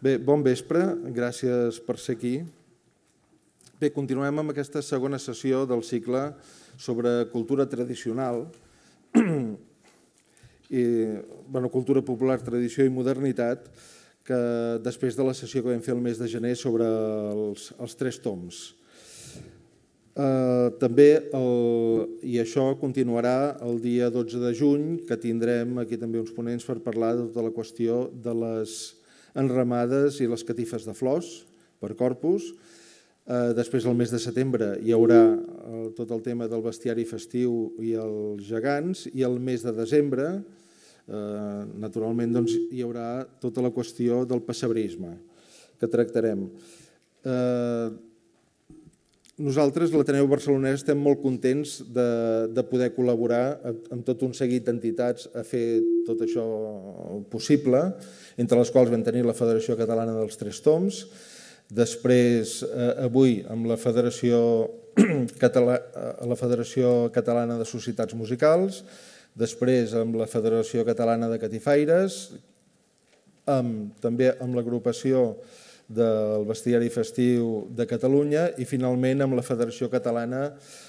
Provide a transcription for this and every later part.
Bé, bon vespre, gràcies per ser aquí. Bé, continuem amb aquesta segona sessió del cicle sobre cultura tradicional, cultura popular, tradició i modernitat, que després de la sessió que vam fer el mes de gener sobre els 3 toms. També, i això continuarà el dia 12 de juny, que tindrem aquí també uns ponents per parlar de tota la qüestió de les enramades i les catifes de flors per Corpus. Després, el mes de setembre, hi haurà tot el tema del bestiari festiu i els gegants, i el mes de desembre, naturalment, hi haurà tota la qüestió del pessebrisme, que tractarem. Nosaltres, l'Ateneu Barcelonès, estem molt contents de poder col·laborar amb tot un seguit d'entitats a fer tot això possible, entre les quals vam tenir la Federació Catalana dels 3 Toms, després, avui, amb la Federació Catalana de Societats Musicals, després amb la Federació Catalana de Catifaires, també amb l'agrupació del Bestiari Festiu de Catalunya i finalment amb la Federació Catalana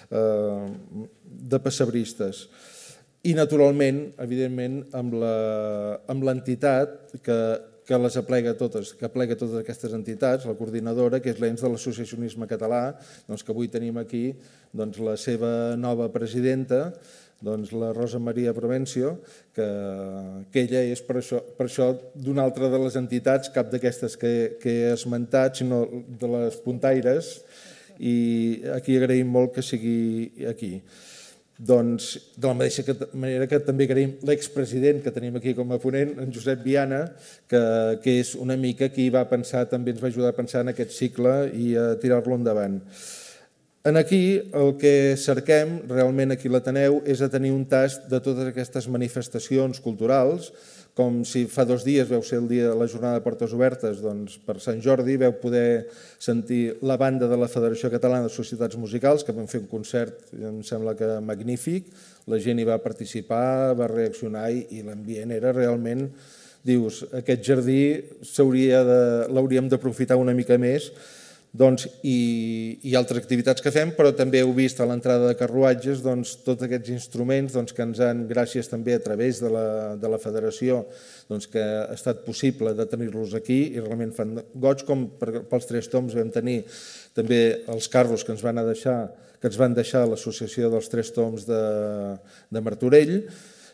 de Pessebristes. I naturalment, evidentment, amb l'entitat que les aplega totes, que aplega totes aquestes entitats, la coordinadora, que és l'ENS de l'Associacionisme Català, que avui tenim aquí la seva nova presidenta, la Rosa Maria Provencio, que ella és per això d'una altra de les entitats, cap d'aquestes que he esmentat, sinó de les puntaires, i aquí agraïm molt que sigui aquí. Doncs, de la mateixa manera que també agraïm l'expresident que tenim aquí com a ponent, en Josep Viana, que és una mica qui va pensar, també ens va ajudar a pensar en aquest cicle i a tirar-lo endavant. Aquí el que cerquem realment aquí a l'Ateneu és a tenir un tast de totes aquestes manifestacions culturals, com si fa 2 dies vau ser el dia de la jornada de portes obertes, doncs per Sant Jordi vau poder sentir la banda de la Federació Catalana de Societats Musicals, que vam fer un concert, em sembla que magnífic, la gent hi va participar, va reaccionar i l'ambient era realment, dius, aquest jardí l'hauríem d'aprofitar una mica més, i altres activitats que fem, però també heu vist a l'entrada de carruatges tots aquests instruments que ens han, gràcies també a través de la federació, que ha estat possible de tenir-los aquí i realment fan goig, com pels 3 toms vam tenir també els carros que ens van deixar l'Associació dels 3 toms de Martorell.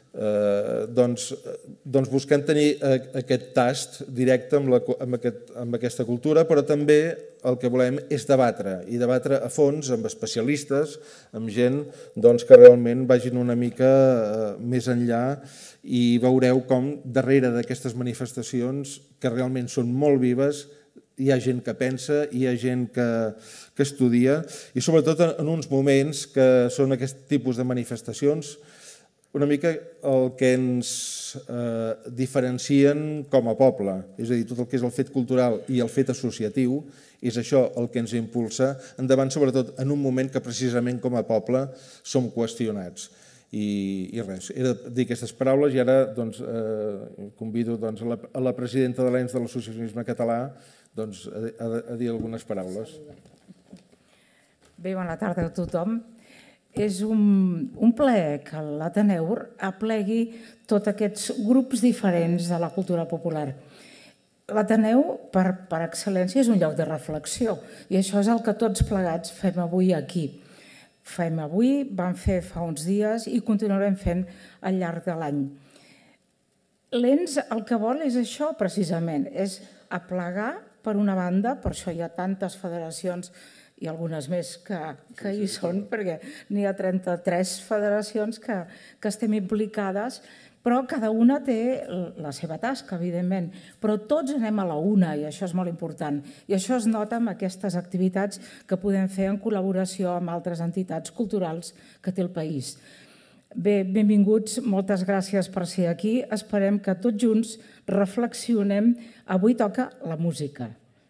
Busquem tenir aquest tast directe amb aquesta cultura, però també el que volem és debatre, i debatre a fons amb especialistes, amb gent que realment vagin una mica més enllà, i veureu com darrere d'aquestes manifestacions, que realment són molt vives, hi ha gent que pensa, hi ha gent que estudia, i sobretot en uns moments que són aquest tipus de manifestacions una mica el que ens diferencien com a poble, és a dir, tot el que és el fet cultural i el fet associatiu, és això el que ens impulsa endavant, sobretot en un moment que precisament com a poble som qüestionats. I res, he de dir aquestes paraules i ara convido a la presidenta de l'ENS de l'Associacionisme Català a dir algunes paraules. Bé, bona tarda a tothom. És un plaer que l'Ateneu aplegui tots aquests grups diferents de la cultura popular. L'Ateneu, per excel·lència, és un lloc de reflexió i això és el que tots plegats fem avui aquí. Fem avui, vam fer fa uns dies i continuarem fent al llarg de l'any. L'ENS el que vol és això, precisament, és aplegar, per una banda, per això hi ha tantes federacions i algunes més que hi són, perquè n'hi ha 33 federacions que estem implicades, però cada una té la seva tasca, evidentment, però tots anem a la una i això és molt important. I això es nota amb aquestes activitats que podem fer en col·laboració amb altres entitats culturals que té el país. Bé, benvinguts, moltes gràcies per ser aquí. Esperem que tots junts reflexionem. Avui toca la música.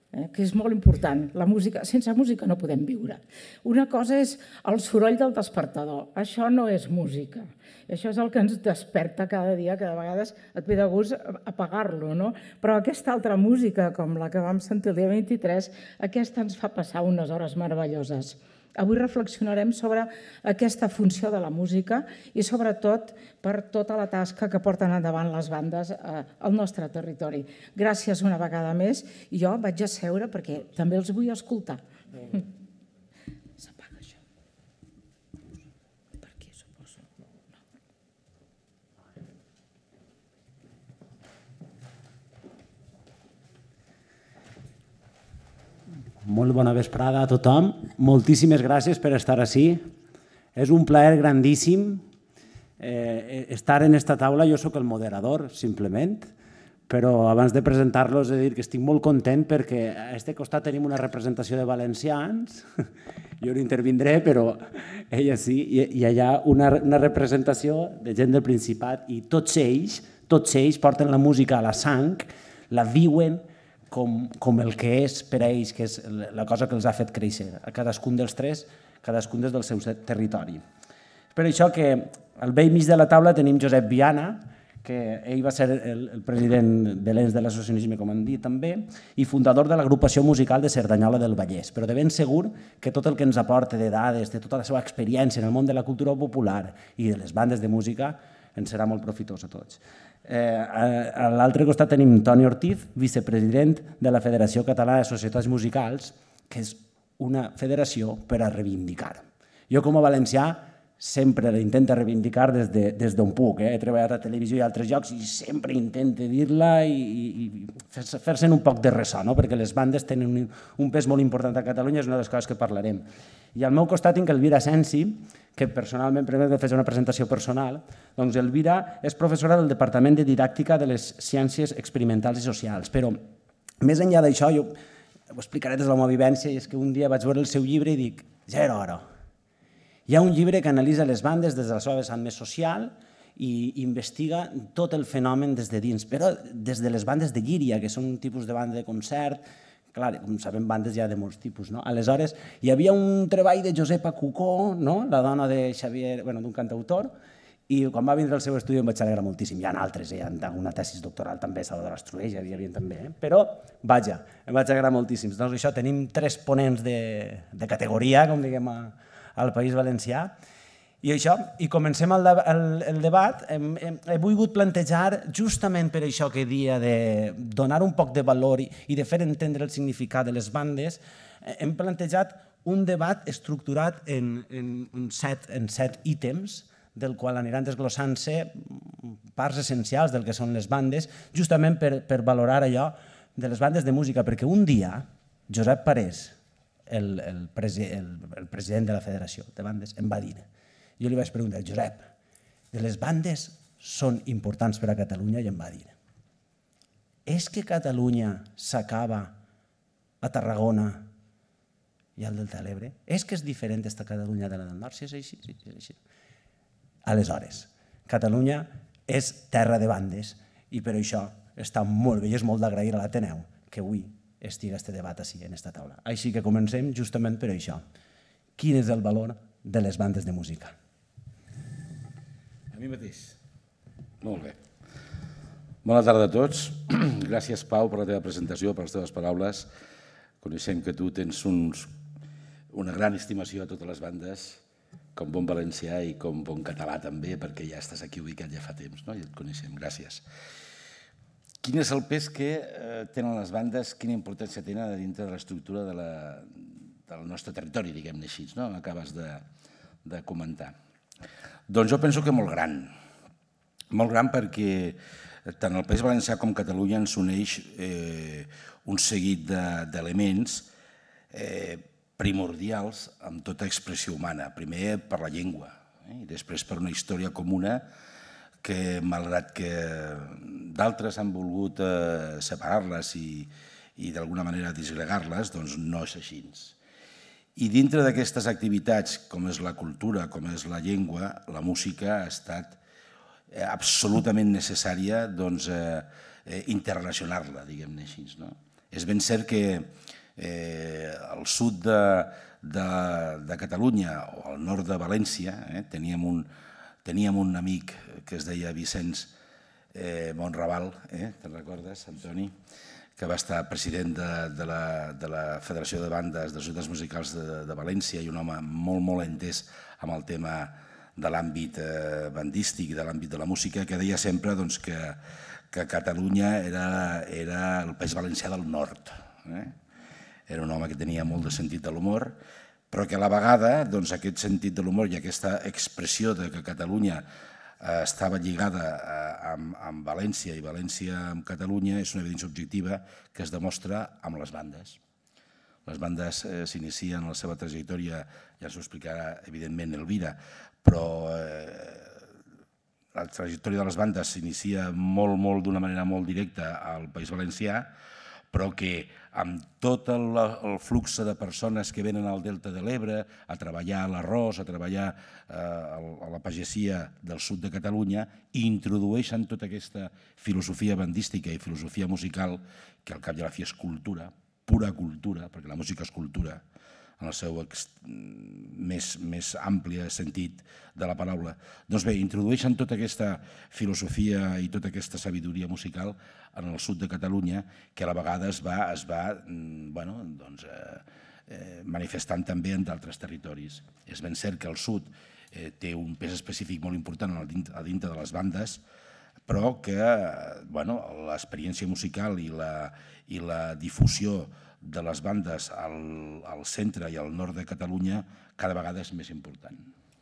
que és molt important. La música, sense música no podem viure. Una cosa és el soroll del despertador. Això no és música. Això és el que ens desperta cada dia, que de vegades et ve de gust apagar-lo, no? Però aquesta altra música, com la que vam sentir el dia 23, aquesta ens fa passar unes hores meravelloses. Avui reflexionarem sobre aquesta funció de la música i sobretot per tota la tasca que porten endavant les bandes al nostre territori. Gràcies una vegada més. Jo vaig a seure perquè també els vull escoltar. S'apaga això. Per aquí, suposo. Molt bona vesprada a tothom. Moltíssimes gràcies per estar ací. És un plaer grandíssim estar en esta taula. Jo sóc el moderador, simplement, però abans de presentar-los he de dir que estic molt content perquè a aquest costat tenim una representació de valencians. Jo no intervindré, però ella sí, i allà una representació de gent del Principat i tots ells porten la música a la sang, la viuen com el que és per a ells, que és la cosa que els ha fet créixer, a cadascun dels tres, cadascun des del seu territori. És per això que al vell mig de la taula tenim Josep Viana, que ell va ser el president de l'ENS de l'associacionisme, com han dit també, i fundador de l'agrupació musical de Cerdanyola del Vallès, però de ben segur que tot el que ens aporta de dades, de tota la seva experiència en el món de la cultura popular i de les bandes de música, ens serà molt profitós a tots. A l'altre costat tenim Toni Ortiz, vicepresident de la Federació Catalana de Societats Musicals, que és una federació per a reivindicar. Jo com a valencià sempre l'intento reivindicar des d'on puc. He treballat a televisió i a altres llocs i sempre intento dir-la i fer-se'n un poc de ressò, perquè les bandes tenen un pes molt important a Catalunya, és una de les coses que parlarem. I al meu costat tinc Elvira Sensi, que personalment, primer de fer una presentació personal, doncs Elvira és professora del Departament de Didàctica de les Ciències Experimentals i Socials, però més enllà d'això, jo ho explicaré des de la meva vivència, i és que un dia vaig veure el seu llibre i dic, ja era hora. Hi ha un llibre que analitza les bandes des de la seva vessant més social i investiga tot el fenomen des de dins, però des de les bandes de llíria, que són un tipus de banda de concert. Clar, com sabem, bandes hi ha de molts tipus. Aleshores, hi havia un treball de Josepa Cucó, la dona de Xavier, d'un cantautor, i quan va vindre al seu estudi em vaig alegrar moltíssim. Hi ha altres, hi ha una tesi doctoral també, Salvador Astruell, hi havia també, però, vaja, em vaig alegrar moltíssim. Doncs això, tenim 3 ponents de categoria, com diguem al País Valencià, i això, i comencem el debat. He volgut plantejar, justament per això que dia de donar un poc de valor i de fer entendre el significat de les bandes, hem plantejat un debat estructurat en 7 ítems, del qual aniran desglossant-se parts essencials del que són les bandes, justament per valorar allò de les bandes de música, perquè un dia Josep Parés, el president de la Federació de Bandes, em va dir, jo li vaig preguntar, Josep, les bandes són importants per a Catalunya? I em va dir, és que Catalunya s'acaba a Tarragona i al Delta de l'Ebre? És que és diferent esta Catalunya de la del nord? Si és així, sí, és així. Aleshores, Catalunya és terra de bandes i per això està molt bé i és molt d'agrair a l'Ateneu que avui estigui aquest debat així, en aquesta taula. Així que comencem justament per això. Quin és el valor de les bandes de música? A mi mateix. Molt bé. Bona tarda a tots. Gràcies, Pau, per la teva presentació, per les teves paraules. Coneixem que tu tens una gran estimació a totes les bandes, com bon valencià i com bon català també, perquè ja estàs aquí ubicat ja fa temps, no? I et coneixem. Gràcies. Quin és el pes que tenen les bandes, quina importància tenen dintre de l'estructura del nostre territori, diguem-ne així, no? Acabes de comentar. Doncs jo penso que molt gran perquè tant el País Valencià com Catalunya ens uneix un seguit d'elements primordials amb tota expressió humana. Primer per la llengua i després per una història comuna que, malgrat que d'altres han volgut separar-les i d'alguna manera disgregar-les, doncs no és així. I dintre d'aquestes activitats, com és la cultura, com és la llengua, la música ha estat absolutament necessària interrelacionar-la, diguem-ne així. És ben cert que al sud de Catalunya o al nord de València teníem un amic que es deia Vicenç Monraval, te'n recordes, Antoni? Que va estar president de la Federació de Bandes de Societats Musicals de València i un home molt, molt entès amb el tema de l'àmbit bandístic, de l'àmbit de la música, que deia sempre que Catalunya era el País Valencià del nord. Era un home que tenia molt de sentit de l'humor, però que a la vegada aquest sentit de l'humor i aquesta expressió de que Catalunya estava lligada amb València i València amb Catalunya és una evidència objectiva que es demostra amb les bandes. Les bandes s'inicien la seva trajectòria, ja s'ho explicarà evidentment Elvira, però la trajectòria de les bandes s'inicia molt d'una manera molt directa al País Valencià, però que amb tot el flux de persones que venen al Delta de l'Ebre a treballar a l'arròs, a treballar a la pagesia del sud de Catalunya, introdueixen tota aquesta filosofia bandística i filosofia musical, que al cap i a la fi és cultura, pura cultura, perquè la música és cultura, en el seu més ampli sentit de la paraula. Doncs bé, introdueixen tota aquesta filosofia i tota aquesta sabidoria musical en el sud de Catalunya, que a la vegada es va manifestant també en d'altres territoris. És ben cert que el sud té un pes específic molt important a dintre de les bandes, però que l'experiència musical i la difusió de les bandes al centre i al nord de Catalunya cada vegada és més important.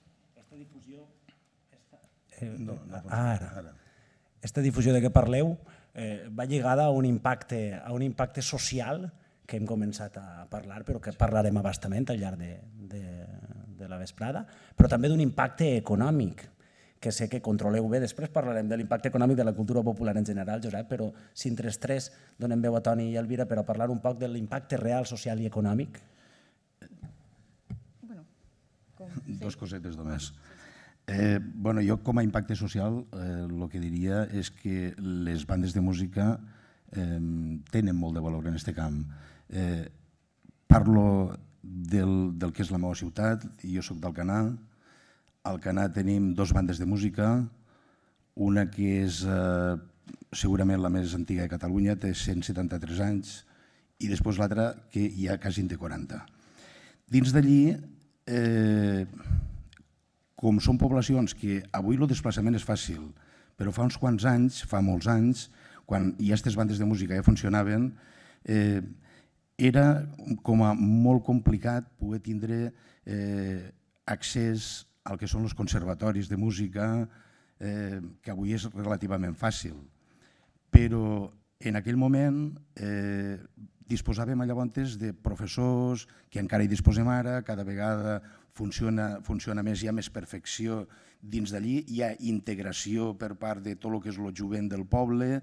Aquesta difusió de què parleu va lligada a un impacte social que hem començat a parlar, però que parlarem a bastament al llarg de la vesprada, però també d'un impacte econòmic, que sé que controleu bé. Després parlarem de l'impacte econòmic de la cultura popular en general, Josep, però si entre els tres donem veu a Toni i Elvira per a parlar un poc de l'impacte real, social i econòmic. Dos cosetes només. Jo com a impacte social el que diria és que les bandes de música tenen molt de valor en aquest camp. Parlo del que és la meva ciutat, jo soc d'Alcanar. A Alcanar tenim dues bandes de música, una que és segurament la més antiga de Catalunya, té 173 anys, i després l'altra que ja quasi en té 40. Dins d'allí, com són poblacions que avui el desplaçament és fàcil, però fa uns quants anys, fa molts anys, quan ja aquestes bandes de música ja funcionaven, era com a molt complicat poder tindre accés al que són els conservatoris de música, que avui és relativament fàcil. Però en aquell moment disposàvem llavors de professors que encara hi disposem ara, cada vegada funciona més, hi ha més perfecció dins d'allí, hi ha integració per part de tot el que és el jovent del poble.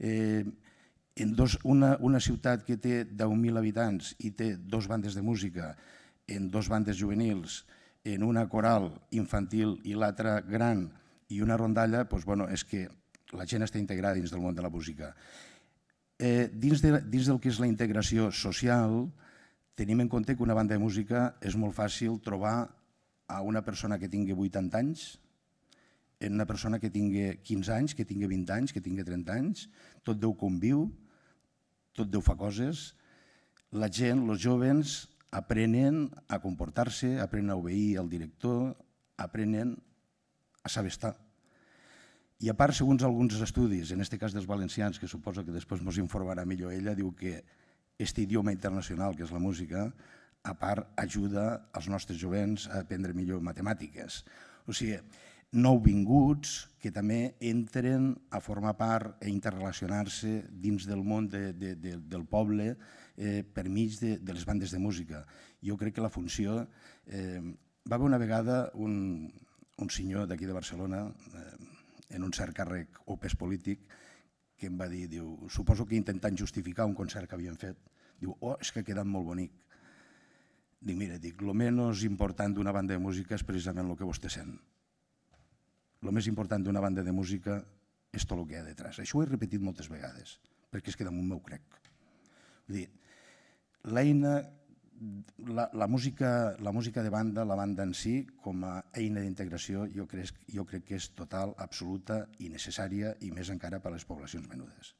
Una ciutat que té 10.000 habitants i té dues bandes de música, en dues bandes juvenils, en una coral infantil i l'altra gran i una rondalla, és que la gent està integrada dins del món de la música. Dins del que és la integració social, tenim en compte que una banda de música és molt fàcil trobar a una persona que tingui 80 anys, en una persona que tingui 15 anys, que tingui 20 anys, que tingui 30 anys, tot Déu conviu, tot Déu fa coses, la gent, els joves, aprenen a comportar-se, aprenen a obeir al director, aprenen a saber estar. I a part, segons alguns estudis, en aquest cas dels valencians, que suposo que després ens informarà millor ella, diu que aquest idioma internacional, que és la música, a part ajuda als nostres jovents a aprendre millor matemàtiques. O sigui, nouvinguts que també entren a formar part i interrelacionar-se dins del món del poble per mig de les bandes de música. Jo crec que la funció... Va haver una vegada un senyor d'aquí de Barcelona, en un cert càrrec o pes polític, que em va dir, suposo que intentant justificar un concert que havien fet, diu, és que ha quedat molt bonic. Dic, mira, el menys important d'una banda de música és precisament el que vostè sent. El més important d'una banda de música és tot el que hi ha detrás. Això ho he repetit moltes vegades, perquè és que damunt m'ho crec. L'eina, la música de banda, la banda en si, com a eina d'integració, jo crec que és total, absoluta i necessària, i més encara per a les poblacions menudes.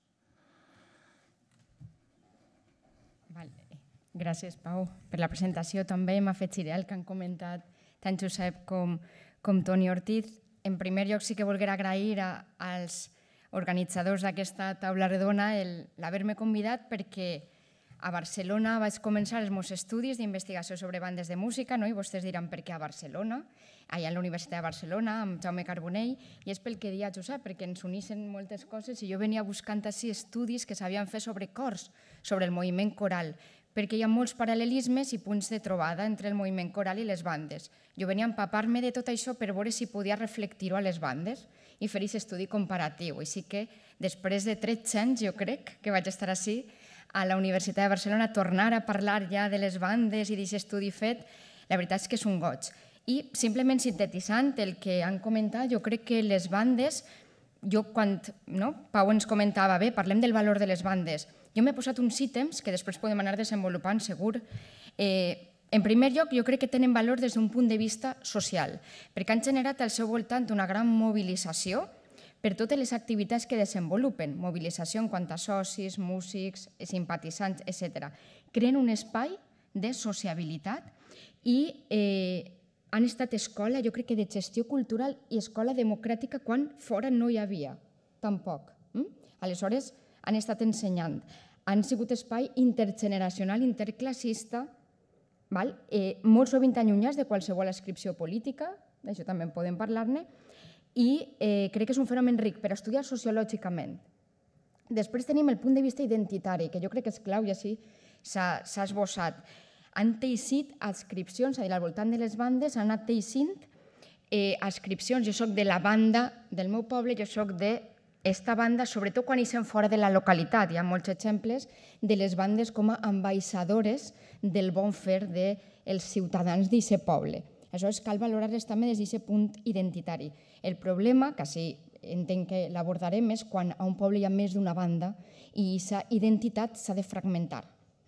Gràcies, Pau, per la presentació. També m'ha fet cirel que han comentat tant Josep com Toni Ortiz. En primer lloc, sí que volguera agrair als organitzadors d'aquesta taula redona l'haver-me convidat, perquè a Barcelona vaig començar els meus estudis d'investigació sobre bandes de música, i vostès diran per què a Barcelona, allà a la Universitat de Barcelona, amb Jaume Carbonell, i és pel que deia Josep, perquè ens uneixen moltes coses, i jo venia buscant així estudis que s'havien fet sobre cors, sobre el moviment coral, perquè hi ha molts paral·lelismes i punts de trobada entre el moviment coral i les bandes. Jo venia a empapar-me de tot això per veure si podia reflectir-ho a les bandes i fer aquest estudi comparatiu. Així que, després de 13 anys, jo crec que vaig estar així a la Universitat de Barcelona, tornar a parlar ja de les bandes i d'aquest estudi fet, la veritat és que és un goig. I simplement sintetitzant el que han comentat, jo crec que les bandes, quan Pau ens comentava, bé, parlem del valor de les bandes, jo m'he posat uns ítems que després podem anar desenvolupant, segur. En primer lloc, jo crec que tenen valor des d'un punt de vista social, perquè han generat al seu voltant una gran mobilització per totes les activitats que desenvolupen, mobilització en quant a socis, músics, simpatitzants, etc. Creen un espai de sociabilitat i han estat escola, jo crec que de gestió cultural i escola democràtica quan fora no hi havia, tampoc. Aleshores, han estat ensenyant. Han sigut espai intergeneracional, interclassista, molt sovint allunyats de qualsevol ascripció política, d'això també en podem parlar-ne, i crec que és un fenomen ric per estudiar sociològicament. Després tenim el punt de vista identitari, que jo crec que és clau i així s'ha esbossat. Han teixit adscripcions, és a dir, al voltant de les bandes, han anat teixint adscripcions. Jo soc de la banda del meu poble, jo soc d'esta banda, sobretot quan hi som fora de la localitat. Hi ha molts exemples de les bandes com a ambaixadores del bon fer dels ciutadans d'aquest poble. Aleshores, cal valorar-les també des d'aquest punt identitari. El problema, que sí entenc que l'abordarem, és quan a un poble hi ha més d'una banda i aquesta identitat s'ha de fragmentar.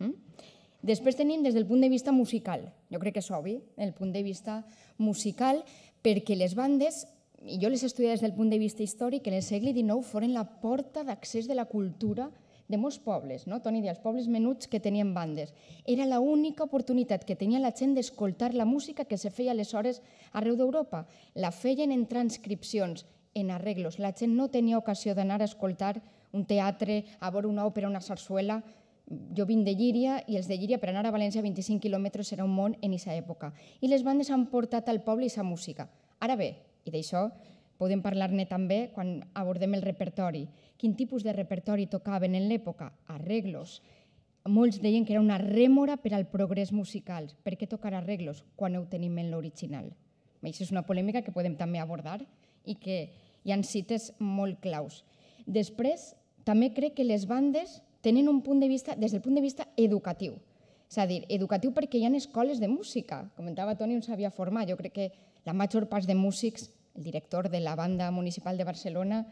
Després tenim des del punt de vista musical. Jo crec que és obvi, el punt de vista musical, perquè les bandes, i jo les estudié des del punt de vista històric, en el segle XIX foren la porta d'accés de la cultura de molts pobles, Toni, dels pobles menuts que tenien bandes. Era l'única oportunitat que tenia la gent d'escoltar la música que se feia aleshores arreu d'Europa. La feien en transcripcions, en arreglos. La gent no tenia ocasió d'anar a escoltar un teatre, a veure una òpera, una sarsuela. Jo vinc de Llíria i els de Llíria per anar a València 25 quilòmetres era un món en aquesta època. I les bandes han portat al poble aquesta música. Ara bé, i d'això podem parlar-ne també quan abordem el repertori. Quin tipus de repertori tocaven en l'època? Arreglos. Molts deien que era una rèmora per al progrés musical. Per què tocar arreglos quan ho tenim en l'original? Això és una polèmica que podem també abordar i que hi ha cites molt claus. Després, també crec que les bandes tenen un punt de vista, des del punt de vista educatiu. És a dir, educatiu perquè hi ha escoles de música. Comentava Toni on s'havia format. Jo crec que la major part de músics, el director de la banda municipal de Barcelona,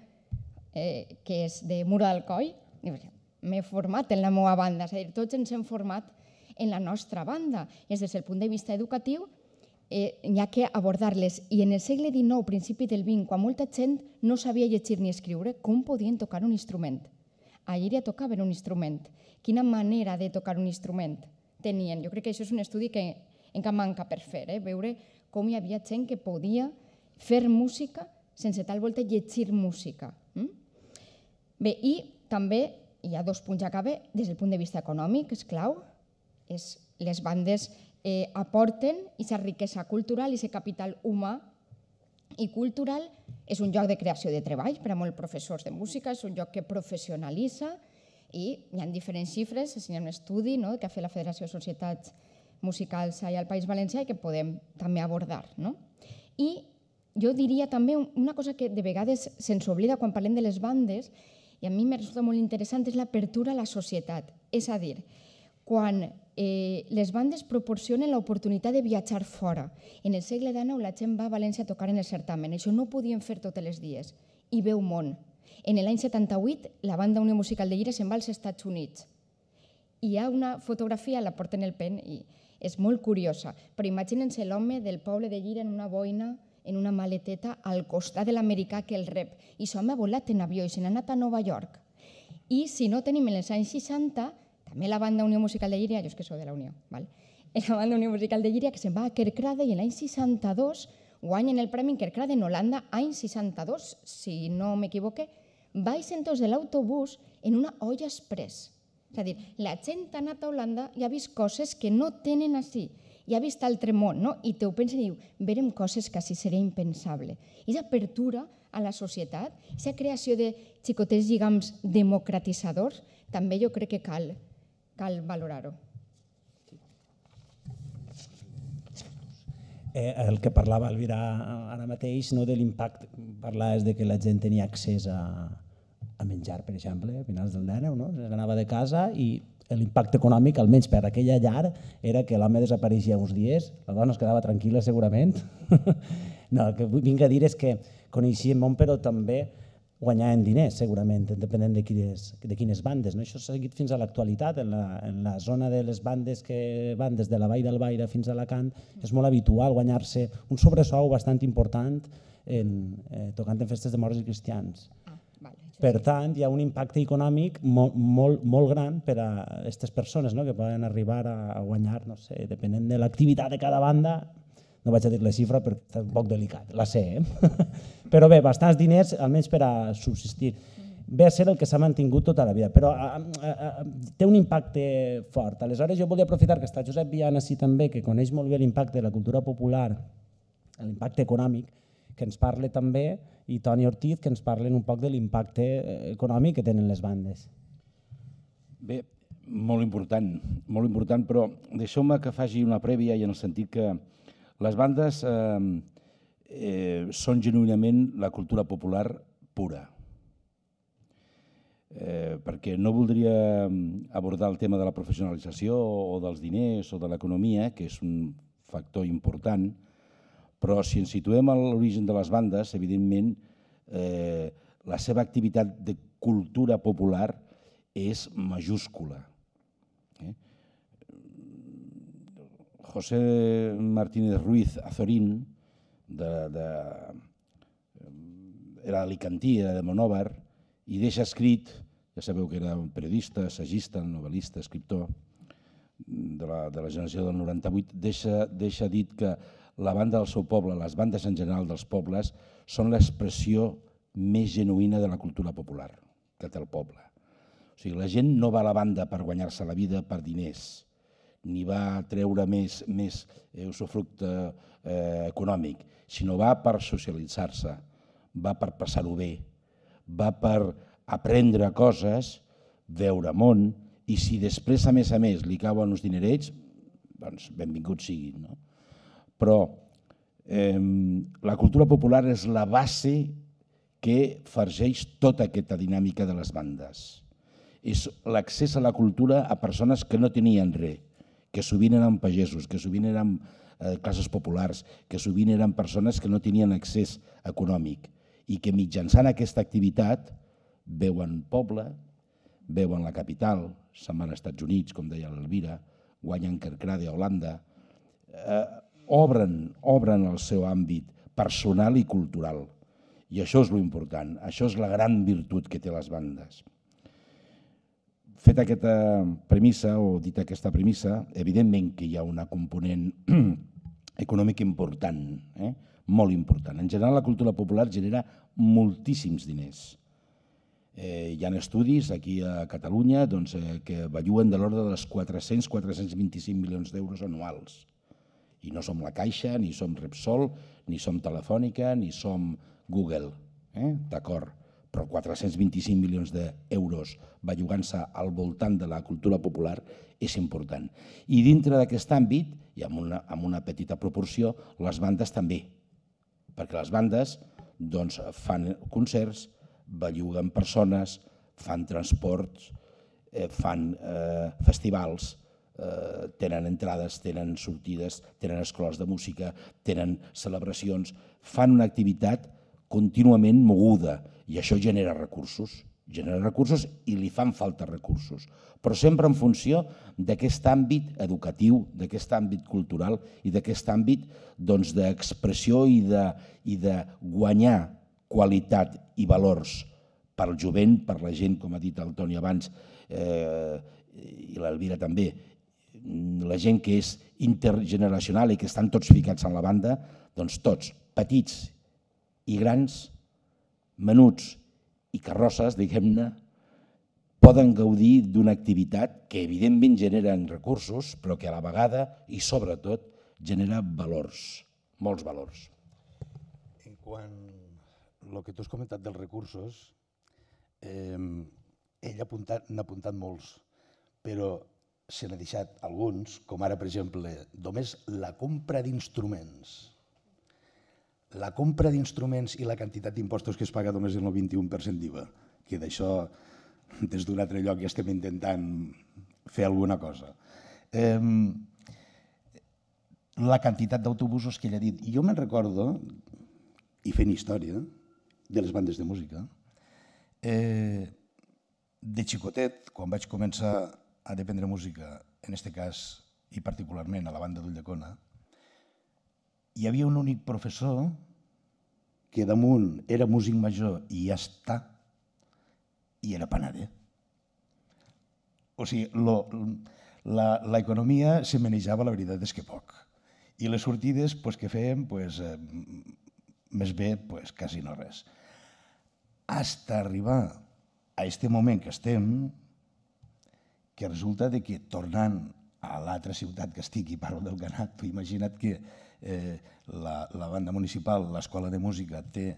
que és de Muro d'Alcoi, m'he format en la meva banda. És a dir, tots ens hem format en la nostra banda. És des del punt de vista educatiu, hi ha que abordar-les. I en el segle XIX, principi del XX, quan molta gent no sabia llegir ni escriure, com podien tocar un instrument? A Llíria tocaven un instrument. Quina manera de tocar un instrument tenien? Jo crec que això és un estudi que encara manca per fer, veure com hi havia gent que podia fer música sense tal volta llegir música. Bé, i també hi ha dos punts a acabar des del punt de vista econòmic, és clau. Les bandes aporten aquesta riquesa cultural, aquest capital humà i cultural. És un lloc de creació de treball per a molts professors de música, és un lloc que professionalitza i hi ha diferents xifres. Hi ha un estudi que ha fet la Federació de Societats Musicals al País Valencià i que podem també abordar. I jo diria també una cosa que de vegades se'ns oblida quan parlem de les bandes, i a mi me resulta molt interessant, és l'apertura a la societat. És a dir, quan les bandes proporcionen l'oportunitat de viatjar fora. En el segle XIX la gent va a València a tocar en el certamen. Això no ho podien fer tots els dies. I veu món. En l'any 78 la banda Unió Musical de Llíria se'n va als Estats Units. hi ha una fotografia, la porten el pen i és molt curiosa, però imaginen-se l'home del poble de Llira en una boina, en una maleteta, al costat de l'americà que el rep. I l'home ha volat en avió i se n'ha anat a Nova York. I si no tenim en els anys 60, també la banda Unió Musical de Llíria, jo és que soc de la Unió, la banda Unió Musical de Llíria, que se'n va a Kerkrade i l'any 62 guanyen el Premi Kerkrade en Holanda, any 62, si no m'equivoque, baixen tots de l'autobús en una olla express. És a dir, la gent ha anat a Holanda i ha vist coses que no tenen així, i ha vist altre món, i te ho pensa i diu, verem coses que així seria impensable. I aquesta apertura a la societat, aquesta creació de xicotets lligams democratitzadors, també jo crec que cal valorar-ho. El que parlava Elvira ara mateix, de l'impacte, parlaves de que la gent tenia accés a menjar, per exemple, a finals del 19, anava de casa i l'impacte econòmic, almenys per aquella llar, era que l'home desapareixia uns dies, la dona es quedava tranquil·la segurament. No, el que vinc a dir és que coneixien món, però també guanyaven diners, segurament, depenent de quines bandes. Això s'ha seguit fins a l'actualitat. En la zona de les bandes que van des de la Vall d'Albaida fins a Alacant és molt habitual guanyar-se un sobresou bastant important tocant en festes de morts i cristians. Per tant, hi ha un impacte econòmic molt gran per a aquestes persones que poden arribar a guanyar, no sé, depenent de l'activitat de cada banda, no vaig a dir la xifra perquè és un poc delicat, la sé, però bé, bastants diners, almenys per a subsistir. Ve a ser el que s'ha mantingut tota la vida, però té un impacte fort. Aleshores, jo volia aprofitar que està Josep Viana així també, que coneix molt bé l'impacte de la cultura popular, l'impacte econòmic, que ens parla també, i Toni Ortiz, que ens parlen un poc de l'impacte econòmic que tenen les bandes. Bé, molt important, però deixeu-me que faci una prèvia i en el sentit que les bandes són genuïnament la cultura popular pura. Perquè no voldria abordar el tema de la professionalització o dels diners o de l'economia, que és un factor important, però si ens situem a l'origen de les bandes, evidentment, la seva activitat de cultura popular és majúscula. José Martínez Ruiz Azorín, era alicantí, era de Monòvar, i deixa escrit, ja sabeu que era un periodista, assagista, novel·lista, escriptor, de la generació del 98, deixa dit que la banda del seu poble, les bandes en general dels pobles, són l'expressió més genuïna de la cultura popular que té el poble. O sigui, la gent no va a la banda per guanyar-se la vida per diners, ni va treure més usufructe econòmic, sinó va per socialitzar-se, va per passar-ho bé, va per aprendre coses, veure món, i si després, a més, li cauen uns dinerets, doncs benvinguts siguin. Però la cultura popular és la base que fargeix tota aquesta dinàmica de les bandes. És l'accés a la cultura a persones que no tenien res, que sovint eren pagesos, que sovint eren classes populars, que sovint eren persones que no tenien accés econòmic i que mitjançant aquesta activitat veuen poble, veuen la capital, se'n van als Estats Units, com deia l'Elvira, guanyen Kerkrade a Holanda, obren el seu àmbit personal i cultural. I això és l'important, això és la gran virtut que té les bandes. Feta aquesta premissa, o dita aquesta premissa, evidentment que hi ha una component econòmica important, molt important. En general, la cultura popular genera moltíssims diners. Hi ha estudis aquí a Catalunya que valuen de l'ordre dels 400-425 milions d'euros anuals. I no som la Caixa, ni som Repsol, ni som Telefònica, ni som Google, d'acord? Però 425 milions d'euros bellugant-se al voltant de la cultura popular és important. I dintre d'aquest àmbit, i amb una petita proporció, les bandes també, perquè les bandes fan concerts, belluguen persones, fan transports, fan festivals, tenen entrades, tenen sortides, tenen escoles de música, tenen celebracions, fan una activitat contínuament moguda i això genera recursos generen recursos i li fan falta recursos, però sempre en funció d'aquest àmbit educatiu, d'aquest àmbit cultural i d'aquest àmbit d'expressió i de guanyar qualitat i valors pel jovent, per la gent, com ha dit el Toni abans, i l'Elvira també, la gent que és intergeneracional i que estan tots ficats en la banda, doncs tots, petits i grans, menuts i carrosses, diguem-ne, poden gaudir d'una activitat que evidentment genera recursos, però que a la vegada i sobretot genera valors, molts valors. En quant al que tu has comentat dels recursos, ell n'ha apuntat molts, però se n'ha deixat alguns, com ara, per exemple, només la compra d'instruments. La compra d'instruments i la quantitat d'impostos que es paga només en el 21% d'IVA, que d'això des d'un altre lloc ja estem intentant fer alguna cosa. La quantitat d'autobusos que ell ha dit. Jo me'n recordo, i fent història, de les bandes de música, de xicotet, quan vaig començar a aprendre música, en aquest cas i particularment a la banda d'Ulldecona, hi havia un únic professor que damunt era músic major i ja està, i era panader. O sigui, l'economia se manejava, la veritat és que poc. I les sortides que fèiem, més bé, quasi no res. Fins a arribar a aquest moment que estem, que resulta que tornant a l'altra ciutat que estic, i parlo del Ganat, imagina't que la banda municipal, l'escola de música, té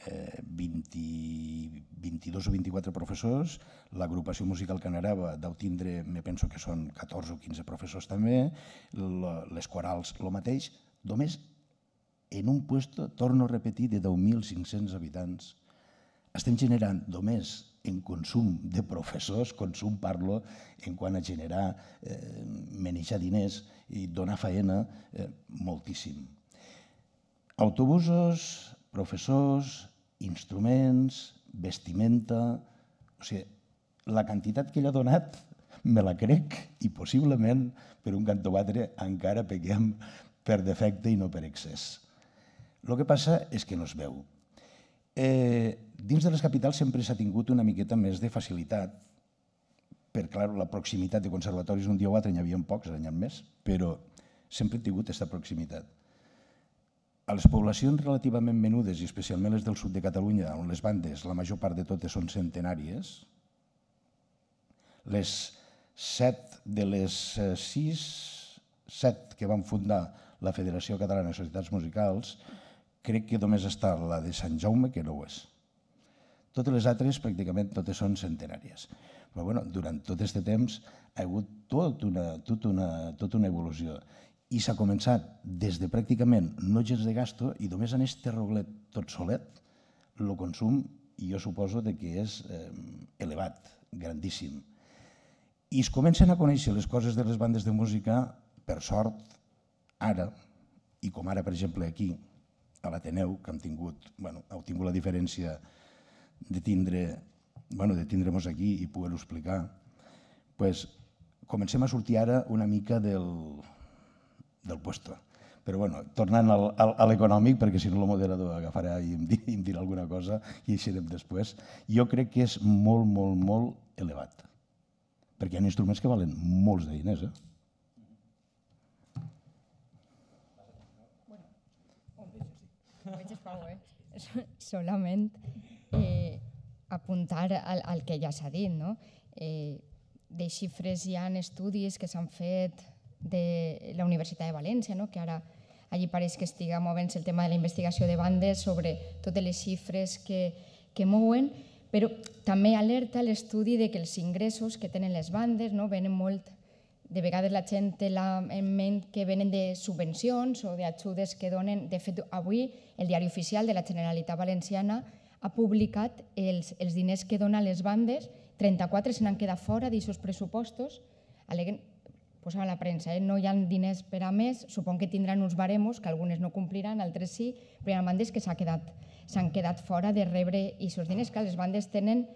22 o 24 professors, l'agrupació musical Canarava deu tindre, me penso que són 14 o 15 professors també, les corals el mateix, només en un lloc, torno a repetir, de 10.500 habitants. Estem generant només en consum de professors, consum parlo en quant a generar, manejar diners i donar faena, moltíssim. Autobusos, professors, instruments, vestimenta... O sigui, la quantitat que ell ha donat me la crec i possiblement per un cantó altre encara peguem per defecte i no per excés. El que passa és que no es veu. Dins de les capitals sempre s'ha tingut una miqueta més de facilitat per, clar, la proximitat de conservatoris. Un dia o altre n'hi havia pocs, n'hi ha més, però sempre he tingut aquesta proximitat. A les poblacions relativament menudes, i especialment les del sud de Catalunya, on les bandes, la major part de totes són centenàries, les 7 de les 7 que van fundar la Federació Catalana de Societats Musicals, crec que només està la de Sant Jaume, que no ho és. Totes les altres, pràcticament totes són centenàries. Però durant tot aquest temps ha hagut tota una evolució. I s'ha començat des de pràcticament no gens de gasto i només en aquest roglet tot solet, el consum, jo suposo que és elevat, grandíssim. I es comencen a conèixer les coses de les bandes de música, per sort, ara, i com ara, per exemple, aquí, a l'Ateneu, que heu tingut la diferència de tindre-nos aquí i poder-ho explicar, comencem a sortir ara una mica del puesto. Però tornant a l'econòmic, perquè si no el moderador agafarà i em dirà alguna cosa i eixirem després, jo crec que és molt, molt, molt elevat. Perquè hi ha instruments que valen molts de diners. Solament apuntar al que ja s'ha dit. De xifres hi ha estudis que s'han fet de la Universitat de València, que ara allí pareix que estiga movent-se el tema de la investigació de bandes sobre totes les xifres que mouen, però també alerta l'estudi que els ingressos que tenen les bandes venen molt. De vegades la gent té en ment que venen de subvencions o d'ajudes que donen. De fet, avui el Diari Oficial de la Generalitat Valenciana ha publicat els diners que dona les bandes. 34 se n'han quedat fora d'aquests pressupostos. Posava a la premsa, no hi ha diners per a més, supon que tindran uns baremos, que algunes no compliran, altres sí, però hi ha bandes que s'han quedat fora de rebre aquests diners. Les bandes tenen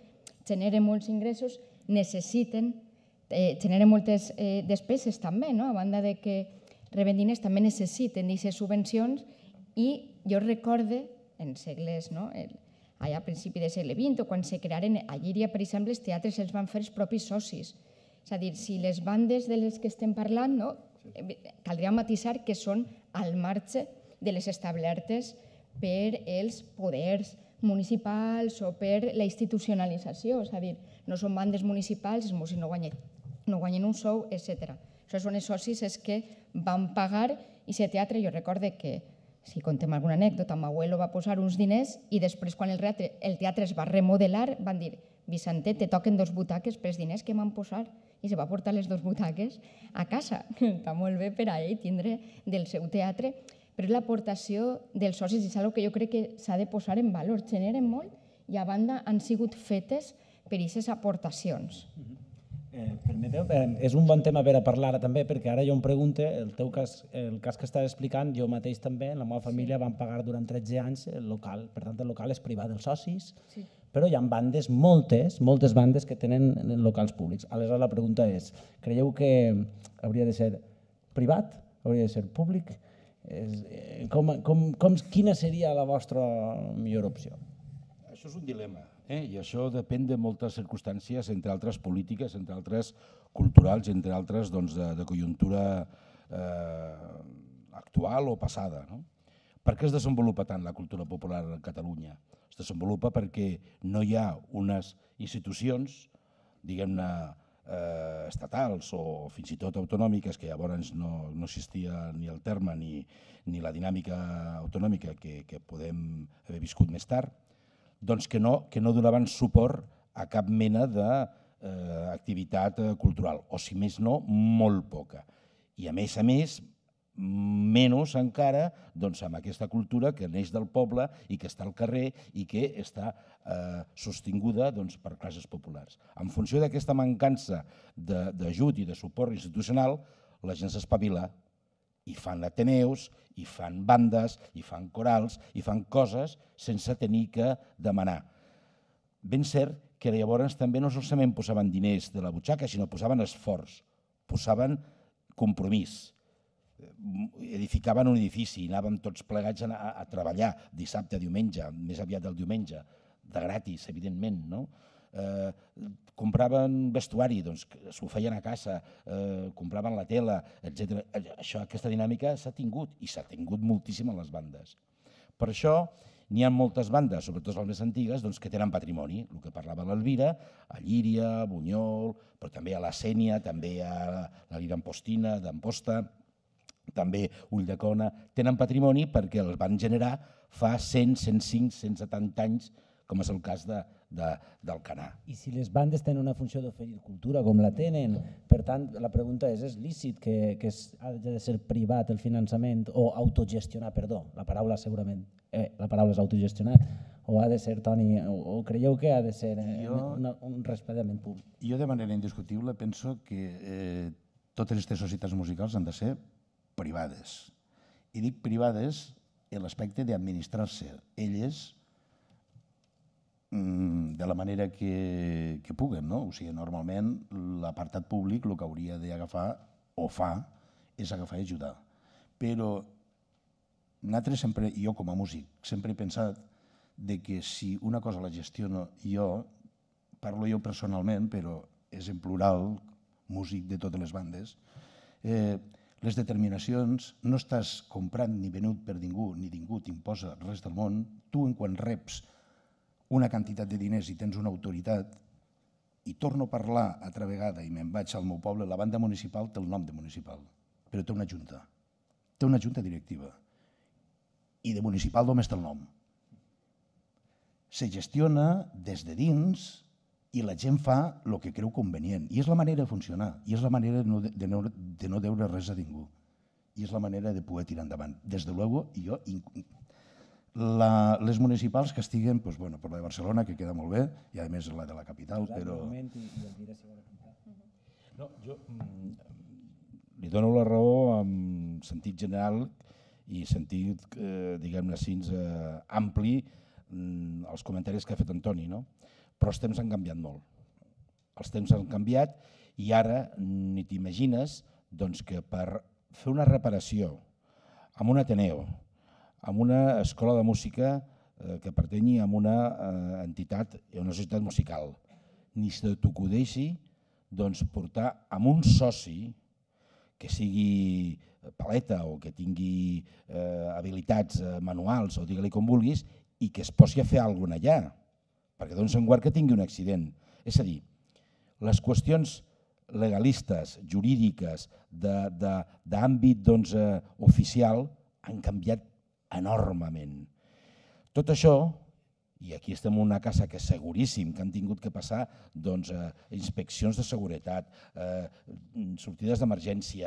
generen molts ingressos, necessiten, generen moltes despeses també, no? A banda de que reben diners, també necessiten aquestes subvencions i jo recorde en segles, no? Allà a principi del segle XX, o quan se crearen a Llíria, per exemple, els teatres els van fer els propis socis. És a dir, si les bandes de les que estem parlant, no? Caldria matisar que són al marge de les establertes per els poders municipals o per la institucionalització. És a dir, no són bandes municipals, els músics no guanyen un sou, etc. Això són els socis els que van pagar i aquest teatre. Jo recorde que, si contem alguna anècdota, m'abuelo va posar uns diners i després, quan el teatre es va remodelar, van dir: Vicentet, te toquen 2 butaques per els diners que m'han posat. I se va portar les 2 butaques a casa. Està molt bé per a ell tindre del seu teatre, però és l'aportació dels socis i és una cosa que jo crec que s'ha de posar en valor. Generen molt i, a banda, han sigut fetes per aquestes aportacions. Permeteu, és un bon tema per a parlar també, perquè ara jo em pregunto, el cas que estàs explicant, jo mateix també, en la meva família van pagar durant 13 anys el local, per tant el local és privat dels socis, però hi ha bandes, moltes bandes que tenen locals públics. Aleshores la pregunta és, creieu que hauria de ser privat? Hauria de ser públic? Quina seria la vostra millor opció? Això és un dilema. I això depèn de moltes circumstàncies, entre altres polítiques, entre altres culturals, entre altres de conjuntura actual o passada. Per què es desenvolupa tant la cultura popular a Catalunya? Es desenvolupa perquè no hi ha unes institucions, diguem-ne, estatals o fins i tot autonòmiques, que llavors no existia ni el terme ni la dinàmica autonòmica que podem haver viscut més tard, doncs que no donaven suport a cap mena d'activitat cultural, o si més no, molt poca. I a més, menys encara amb aquesta cultura que neix del poble i que està al carrer i que està sostinguda per classes populars. En funció d'aquesta mancança d'ajut i de suport institucional, la gent s'espavila i fan ateneus, i fan bandes, i fan corals, i fan coses sense tenir que demanar. Ben cert que llavors també no solament posaven diners de la butxaca, sinó posaven esforç, posaven compromís, edificaven un edifici, anàvem tots plegats a treballar dissabte, diumenge, més aviat del diumenge, de gratis, evidentment, no? Compraven vestuari, doncs s'ho feien a casa, compraven la tela, etc. Aquesta dinàmica s'ha tingut i s'ha tingut moltíssim a les bandes. Per això n'hi ha moltes bandes, sobretot les més antigues, que tenen patrimoni, el que parlava l'Elvira, a Llíria, a Bunyol, però també a la Sénia, també a la Lira Ampostina, d'Amposta, també Ulldecona, tenen patrimoni perquè els van generar fa 100, 105, 170 anys, com és el cas del Canà. I si les bandes tenen una funció d'oferir cultura com la tenen, per tant, la pregunta és lícit que ha de ser privat el finançament o autogestionar, perdó, la paraula segurament, la paraula és autogestionar, o ha de ser, Toni, o creieu que ha de ser un respectament públic? Jo de manera indiscutible penso que totes aquestes societats musicals han de ser privades. I dic privades en l'aspecte d'administrar-se elles de la manera que puguen. O sigui, normalment l'apartat públic el que hauria d'agafar o fa és agafar i ajudar. Però nosaltres sempre, jo com a músic, sempre he pensat que si una cosa la gestiono jo, parlo jo personalment, però és en plural, músic de totes les bandes, les determinacions no estàs comprant ni venut per ningú, ni ningú t'imposa res del món. Tu, en quan reps una quantitat de diners i tens una autoritat, i torno a parlar altra vegada i me'n vaig al meu poble, la banda municipal té el nom de municipal, però té una junta directiva, i de municipal només té el nom. Se gestiona des de dins i la gent fa el que creu convenient, i és la manera de funcionar, i és la manera de no deure res a ningú, i és la manera de poder tirar endavant. Des de luego, jo... Les municipals que estiguen, per la de Barcelona, que queda molt bé, i a més la de la capital, però... Jo li dono la raó en sentit general i sentit, diguem-ne així, ampli als comentaris que ha fet Antoni, però els temps han canviat molt. Els temps han canviat i ara ni t'imagines que per fer una reparació en un Ateneu, en una escola de música que pertanyi a una entitat, a una societat musical, ni se t'acudeixi portar amb un soci que sigui paleta o que tingui habilitats manuals o digue-li com vulguis i que es posi a fer alguna cosa allà, perquè dones en guard que tingui un accident. És a dir, les qüestions legalistes, jurídiques, d'àmbit oficial han canviat enormement. Tot això, i aquí estem en una casa que és seguríssim que han tingut que passar inspeccions de seguretat, sortides d'emergència,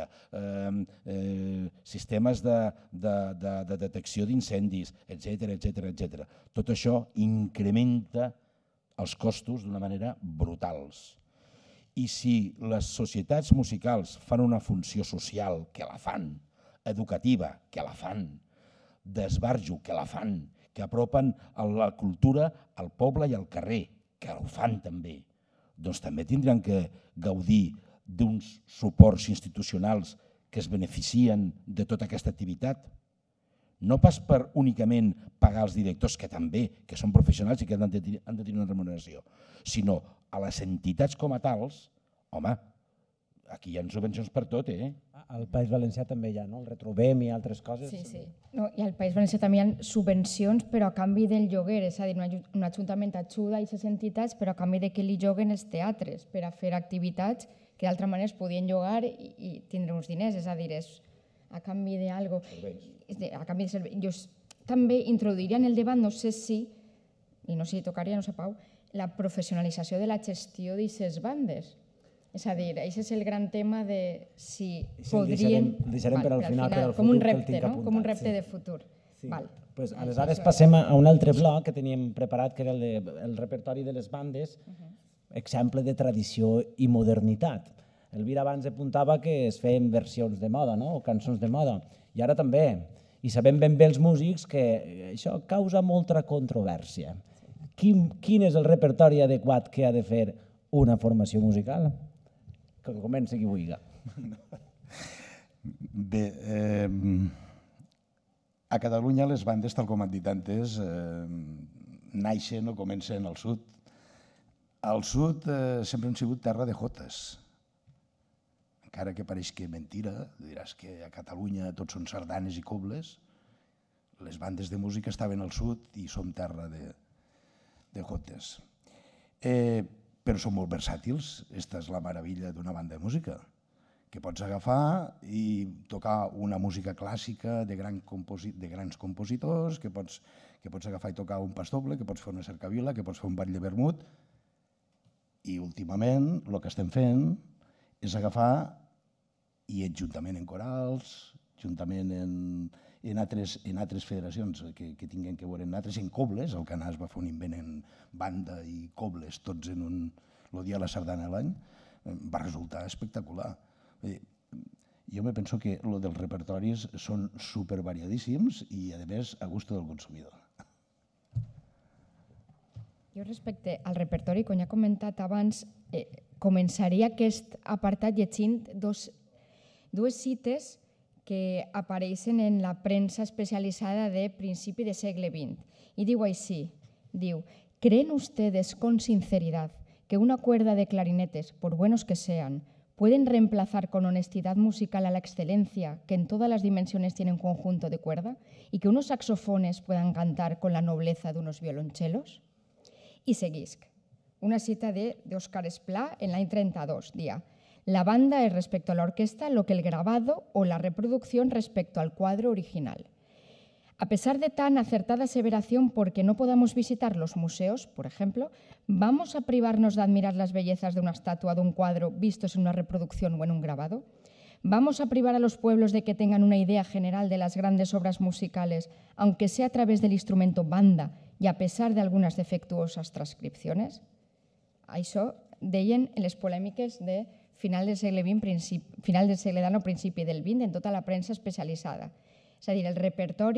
sistemes de detecció d'incendis, etc. Tot això incrementa els costos d'una manera brutals. I si les societats musicals fan una funció social, que la fan, educativa, que la fan, d'esbarjo, que la fan, que apropen la cultura al poble i al carrer, que ho fan també, doncs també tindran que gaudir d'uns suports institucionals que es beneficien de tota aquesta activitat. No pas per únicament pagar els directors, que també, que són professionals i que han de tenir una remuneració, sinó a les entitats com a tals. Home, aquí hi ha subvencions per tot, Al País Valencià també hi ha, no? El Retrobem i altres coses. Sí. I al País Valencià també hi ha subvencions, però a canvi del lloguer, és a dir, un ajuntament ajuda a aquestes entitats, però a canvi de que li lloguen els teatres per a fer activitats que d'altra manera es podien llogar i tindre uns diners, és a dir, és a canvi d'algo. A canvi de serveis. Jo també introduiria en el debat, no sé si, i no sé si tocaria, no sé Pau, la professionalització de la gestió d'aquestes bandes. És a dir, això és el gran tema de si podrien... Deixarem per al final, per al futur, com un repte, no? Com un repte de futur. Aleshores passem a un altre bloc que teníem preparat, que era el repertori de les bandes, exemple de tradició i modernitat. Elvira abans apuntava que es feien versions de moda, o cançons de moda, i ara també. I sabem ben bé els músics que això causa molta controvèrsia. Quin és el repertori adequat que ha de fer una formació musical? Que comenci qui vulgui. Bé, a Catalunya les bandes, tal com han dit antes, naixen o comencen al sud. Al sud sempre han sigut terra de jotes. Encara que pareix que mentira, diràs que a Catalunya tots són sardanes i cobles, les bandes de música estaven al sud i som terra de jotes. Però són molt versàtils. Esta és la meravella d'una banda de música, que pots agafar i tocar una música clàssica de grans compositors, que pots agafar i tocar un pas doble, que pots fer una cercavila, que pots fer un ball de vermut. I últimament el que estem fent és agafar i juntament en corals, juntament en altres federacions que tinguin que veure, en altres, en cobles, el Canàs va fer un invent en banda i cobles, tots en el dia de la sardana a l'any, va resultar espectacular. Jo me penso que el dels repertoris són supervariadíssims i, a més, a gust del consumidor. Jo respecte al repertori, com ja he comentat abans, començaria aquest apartat llegint dues cites que apareixen en la premsa especializada de principi de segle XX. Y digo así, ¿creen ustedes con sinceridad que una cuerda de clarinetes, por buenos que sean, pueden reemplazar con honestidad musical a la excelencia que en todas las dimensiones tiene un conjunto de cuerda y que unos saxofones puedan cantar con la nobleza de unos violonchelos? Y seguís. Una cita de Óscar Esplá en l'any 32, dia: la banda es respecto a la orquesta lo que el grabado o la reproducción respecto al cuadro original. A pesar de tan acertada aseveración, porque no podamos visitar los museos, por ejemplo, ¿vamos a privarnos de admirar las bellezas de una estatua o de un cuadro vistos en una reproducción o en un grabado? ¿Vamos a privar a los pueblos de que tengan una idea general de las grandes obras musicales, aunque sea a través del instrumento banda y a pesar de algunas defectuosas transcripciones? Això deien en les polèmiques de final del segle XIX, final del segle XIX, principi del XX, en tota la premsa especialitzada. És a dir, el repertori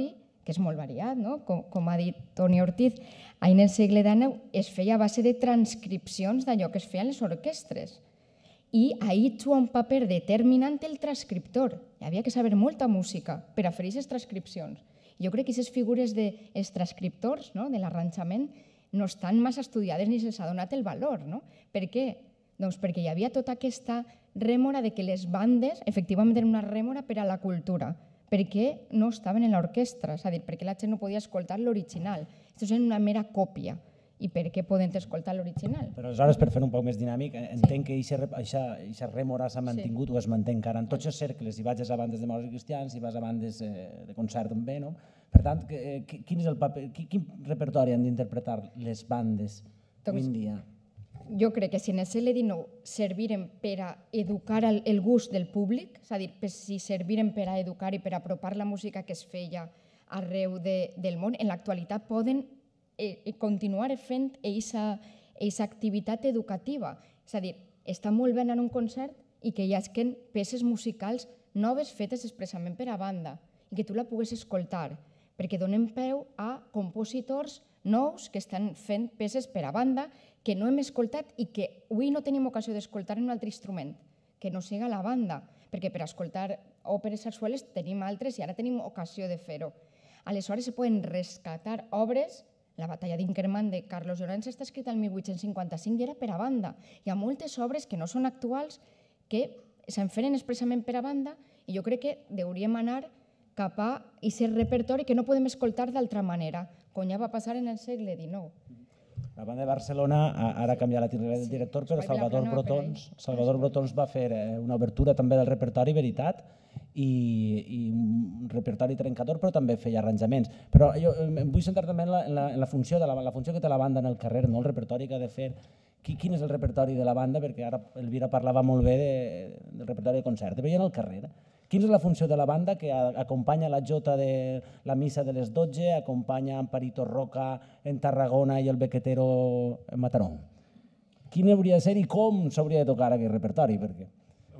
que és molt variat, no? Com ha dit Toni Ortiz, en el segle XIX es feia a base de transcripcions d'allò que es feia en les orquestres. I ahir juga un paper determinant el transcriptor. Hi havia que saber molta música per a fer aquestes transcripcions. Jo crec que aquestes figures dels transcriptors, de l'arranjament, no estan massa estudiades ni se'ls ha donat el valor. Per què? Doncs perquè hi havia tota aquesta rèmora de que les bandes efectivament eren una rèmora per a la cultura, perquè no estaven en l'orquestra, és a dir, perquè la gent no podia escoltar l'original. Això és una mera còpia. I per què poden escoltar l'original? Però aleshores, per fer un poc més dinàmic, entenc que aquesta rèmora s'ha mantingut o es manté encara en tots els cercles, si vaig a bandes de músics cristians, si vas a bandes de concert també, no? Per tant, quin és el paper, quin repertori han d'interpretar les bandes avui en dia? Jo crec que si en el segle XIX serviren per a educar el gust del públic, és a dir, si serviren per a educar i per a apropar la música que es feia arreu del món, en l'actualitat poden continuar fent aquesta activitat educativa. És a dir, està molt bé anar a un concert i que hi hagi peces musicals noves fetes expressament per a banda i que tu la puguis escoltar, perquè donem peu a compositors nous que estan fent peces per a banda que no hem escoltat i que avui no tenim ocasió d'escoltar en un altre instrument, que no siga la banda, perquè per escoltar òperes sarsueles tenim altres i ara tenim ocasió de fer-ho. Aleshores se poden rescatar obres. La batalla d'Inkerman de Carlos Llorens està escrita el 1855 i era per a banda. Hi ha moltes obres que no són actuals que se'n feren expressament per a banda i jo crec que hauríem anar cap a aquest repertori que no podem escoltar d'altra manera, com ja va passar en el segle XIX. La banda de Barcelona ara ha canviat la titularitat del director, però Salvador Brotons va fer una obertura també del repertori, veritat, i un repertori trencador, però també feia arranjaments. Però jo em vull centrar també en la funció que té la banda en el carrer, el repertori que ha de fer. Quin és el repertori de la banda? Perquè ara Elvira parlava molt bé del repertori de concert, però i en el carrer? Quina és la funció de la banda que acompanya la jota de la missa de les 12, acompanya Amparito Roca en Tarragona i el Bequetero en Mataró? Quin hauria de ser i com s'hauria de tocar aquest repertori? Perquè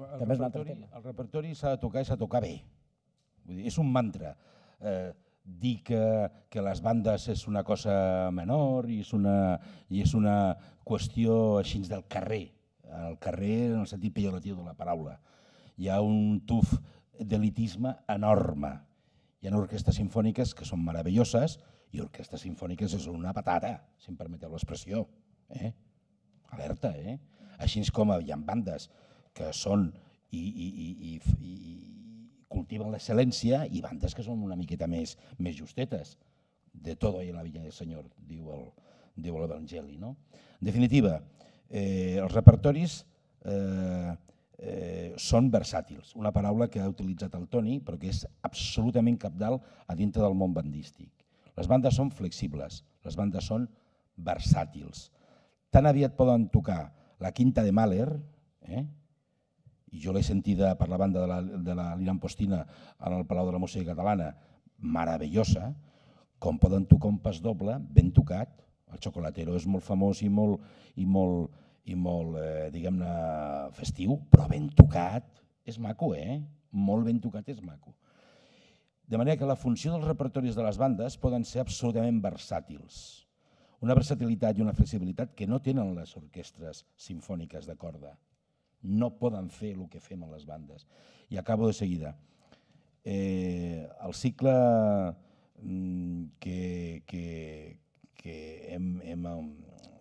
el repertori s'ha de tocar i s'ha de tocar bé. És un mantra. Dir que les bandes és una cosa menor i és una qüestió així del carrer. El carrer en el sentit pejoratiu de la paraula. Hi ha un tuf d'elitisme enorme. Hi ha orquestes simfòniques que són meravelloses i orquestes simfòniques que són una patata, si em permeteu l'expressió. Alerta, Així com hi ha bandes que són i cultiven l'excel·lència i bandes que són una miqueta més justetes. De todo hay en la viña del Senyor, diu l'Evangeli. En definitiva, els repertoris són versàtils, una paraula que ha utilitzat el Toni però que és absolutament cabdal a dintre del món bandístic. Les bandes són flexibles, les bandes són versàtils. Tan aviat poden tocar la quinta de Mahler, i jo l'he sentida per la banda de la Lira Ampostina en el Palau de la Música Catalana, meravellosa, com poden tocar un pas doble ben tocat. El Chocolatero és molt famós i molt diguem-ne, festiu, però ben tocat és maco, molt ben tocat és maco. De manera que la funció dels repertoris de les bandes poden ser absolutament versàtils. Una versatilitat i una flexibilitat que no tenen les orquestres simfòniques de corda. No poden fer el que fem a les bandes. I acabo de seguida. El cicle que hem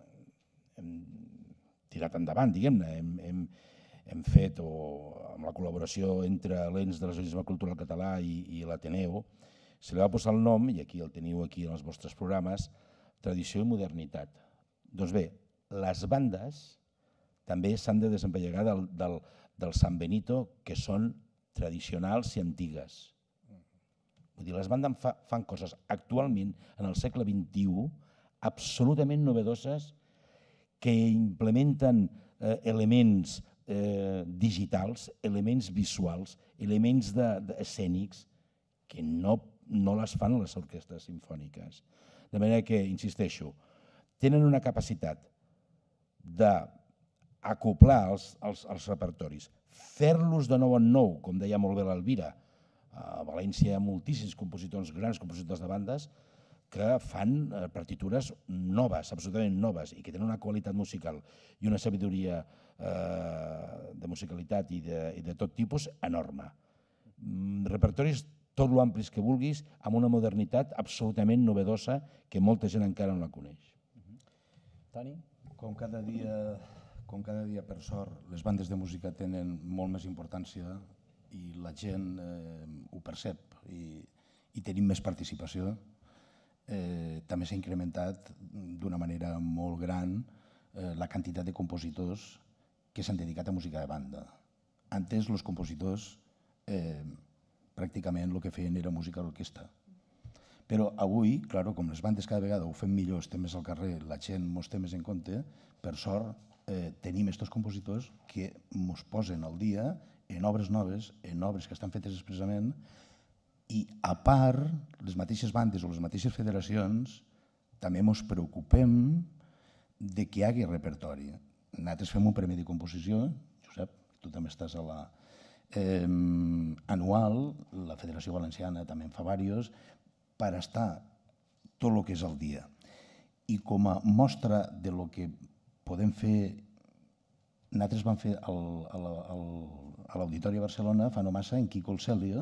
tirat endavant, diguem-ne, hem fet amb la col·laboració entre l'ENS de l'Associació Cultural Català i l'Ateneu, se li va posar el nom, i aquí el teniu aquí en els vostres programes, Tradició i Modernitat. Doncs bé, les bandes també s'han de desempallegar del San Benito, que són tradicionals i antigues. Vull dir, les bandes fan coses actualment, en el segle XXI, absolutament novedoses, que implementen elements digitals, elements visuals, elements escènics, que no les fan les orquestres simfòniques. De manera que, insisteixo, tenen una capacitat d'acoplar els repertoris, fer-los de nou en nou, com deia molt bé l'Elvira, A València hi ha moltíssims compositors, grans compositors de bandes, que fan partitures noves, absolutament noves, i que tenen una qualitat musical i una sabidoria de musicalitat i de tot tipus enorme. Repertoris tot l'amplis que vulguis, amb una modernitat absolutament novedosa que molta gent encara no la coneix. Toni? Com cada dia, per sort, les bandes de música tenen molt més importància i la gent ho percep i tenim més participació. També s'ha incrementat d'una manera molt gran la quantitat de compositors que s'han dedicat a música de banda. Antes, els compositors pràcticament el que feien era música d'orquestra. Però avui, com les bandes cada vegada ho fem millor, estem més al carrer, la gent ens té més en compte, per sort tenim aquests compositors que ens posen al dia en obres noves, en obres que estan fetes expressament, i a part, les mateixes bandes o les mateixes federacions també ens preocupem de que hi hagi repertori. Nosaltres fem un premi de composició, Josep, tu també estàs a la anual, la Federació Valenciana també en fa diversos, per estar tot el que és al dia. I com a mostra de lo que podem fer, nosaltres vam fer a l'Auditori de Barcelona fa no massa en Quico el Celio,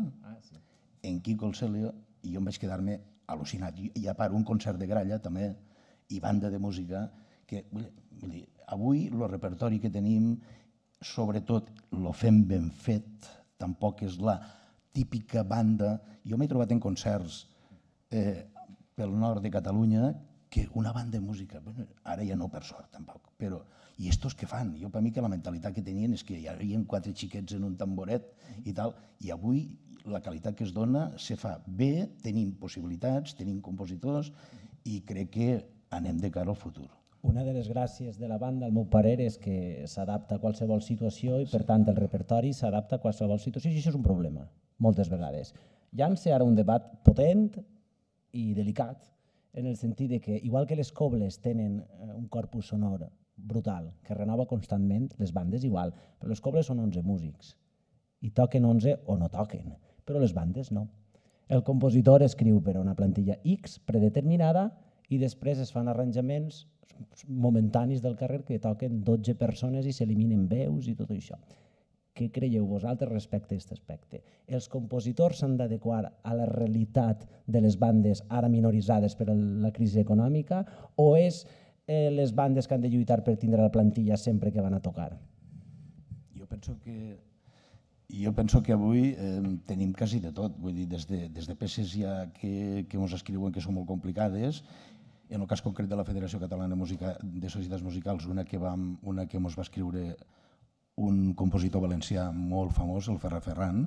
i jo em vaig quedar-me al·lucinat. I a part un concert de gralla també, i banda de música, que avui el repertori que tenim, sobretot lo fem ben fet, tampoc és la típica banda. Jo m'he trobat en concerts pel nord de Catalunya que una banda de música, ara ja no per sort tampoc, però i estos què fan? Jo per mi que la mentalitat que tenien és que hi havia 4 xiquets en un tamboret i tal, i avui la qualitat que es dona se fa bé, tenim possibilitats, tenim compositors i crec que anem de cara al futur. Una de les gràcies de la banda, al meu parer, és que s'adapta a qualsevol situació i, per tant, el repertori s'adapta a qualsevol situació i això és un problema, moltes vegades. Llança ara un debat potent i delicat, en el sentit que, igual que les cobles tenen un corpus sonor brutal, que renova constantment, les bandes igual, però les cobles són 11 músics i toquen 11 o no toquen, però les bandes no. El compositor escriu per a una plantilla X predeterminada i després es fan arranjaments momentanis del carrer que toquen 12 persones i s'eliminen veus i tot això. Què creieu vosaltres respecte a aquest aspecte? Els compositors s'han d'adequar a la realitat de les bandes ara minoritzades per la crisi econòmica o és les bandes que han de lluitar per tindre la plantilla sempre que van a tocar? Jo penso que avui tenim quasi de tot, vull dir, des de peces ja que ens escriuen que són molt complicades. En el cas concret de la Federació Catalana de Societats Musicals, una que ens va escriure un compositor valencià molt famós, el Ferran Ferran,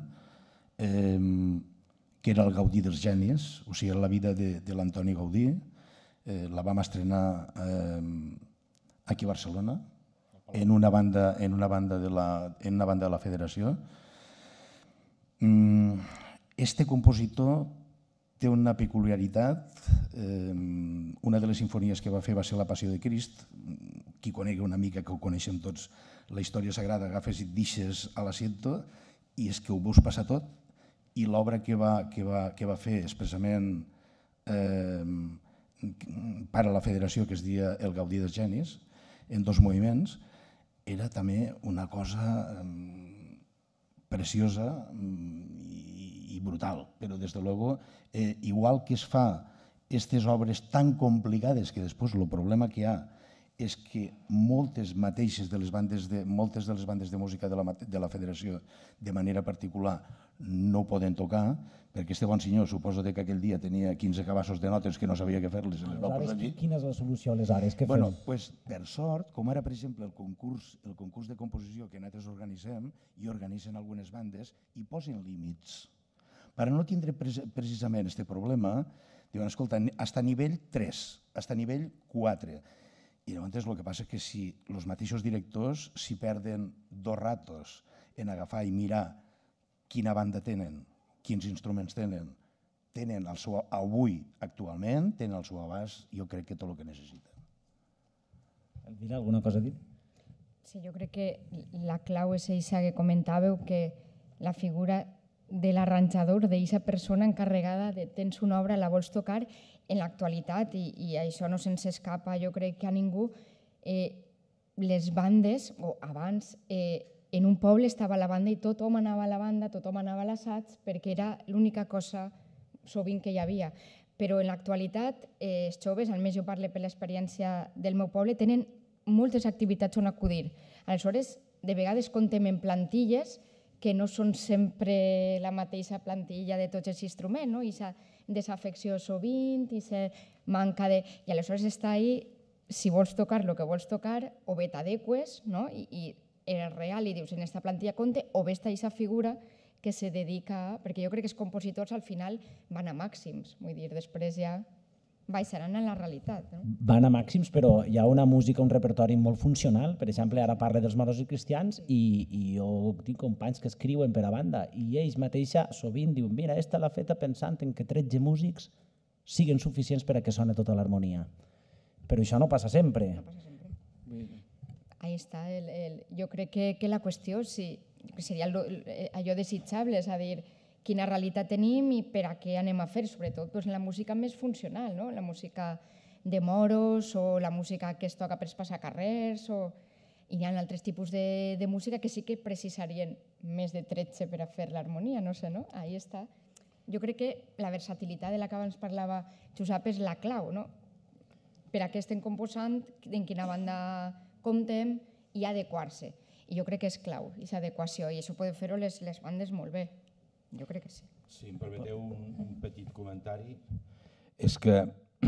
que era el Gaudí dels genis, o sigui, la vida de l'Antoni Gaudí. La vam estrenar aquí a Barcelona, en una banda de la Federació. Este compositor té una peculiaritat. Una de les sinfonies que va fer va ser La Passió de Crist. Qui conegui una mica, que ho coneixem tots, la història sagrada, agafes i et deixes a l'asiento i és que ho veus passar tot. I l'obra que va fer expressament per a la Federació, que es deia El Gaudí dels genis, en 2 moviments, era també una cosa preciosa i brutal, però des de luego, igual que es fa aquestes obres tan complicades que després el problema que hi ha és que moltes de les bandes de música de la Federació de manera particular no poden tocar, perquè este bon senyor suposo que aquell dia tenia 15 cabassos de notes que no sabia què fer-les. Quina és la solució aleshores? Bueno, per sort, com ara per exemple el concurs de composició que nosaltres organitzem i organitzen algunes bandes, hi posen límits. Per no tindre precisament aquest problema, diuen, escolta, hasta nivell 3, hasta nivell 4. I llavors el que passa és que si els mateixos directors s'hi perden 2 ratos en agafar i mirar quina banda tenen, quins instruments tenen el seu avui, actualment, tenen el seu abast, jo crec que tot el que necessita. Elvira, alguna cosa a dir? Sí, jo crec que la clau és això que comentàveu, que la figura de l'arranjador, d'aquesta persona encarregada de tens una obra, la vols tocar. En l'actualitat, i això no se'ns escapa, jo crec que a ningú, les bandes, o abans, en un poble estava la banda i tothom anava a la banda, tothom anava a l'assaig, perquè era l'única cosa sovint que hi havia. Però en l'actualitat, els joves, almenys jo parlo per l'experiència del meu poble, tenen moltes activitats on acudir. Aleshores, de vegades comptem en plantilles que no són sempre la mateixa plantilla de tots els instruments, no? I aquesta desafecció sovint, i aquesta manca de... I aleshores està ahí, si vols tocar el que vols tocar, o bé t'adeqües, no? I eres real i dius, en aquesta plantilla compte, o bé està aquesta figura que se dedica a... Perquè jo crec que els compositors al final van a màxims, vull dir, després ja baixaran en la realitat. Van a màxims, però hi ha una música, un repertori molt funcional. Per exemple, ara parla dels moros i cristians i jo tinc companys que escriuen per a banda i ells mateixa sovint diuen mira, esta l'ha feta pensant en que 13 músics siguin suficients per a que soni tota l'harmonia. Però això no passa sempre. Ahí està. Jo crec que la qüestió seria allò desitjable, és a dir, quina realitat tenim i per a què anem a fer, sobretot la música més funcional, la música de moros o la música que es toca per passacarrers, i hi ha altres tipus de música que sí que precisarien més de 13 per a fer l'harmonia, no sé, no? Ahí està. Jo crec que la versatilitat de la que abans parlava Josep és la clau, no? Per a què estem composant, en quina banda comptem i adequar-se. I jo crec que és clau, aquesta adequació, i això poden fer-ho les bandes molt bé. Jo crec que sí. Si em permeteu un petit comentari, és que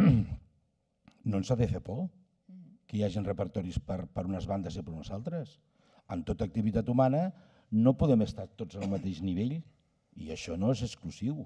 no ens ha de fer por que hi hagi repertoris per unes bandes i per unes altres. En tota activitat humana no podem estar tots al mateix nivell i això no és exclusiu.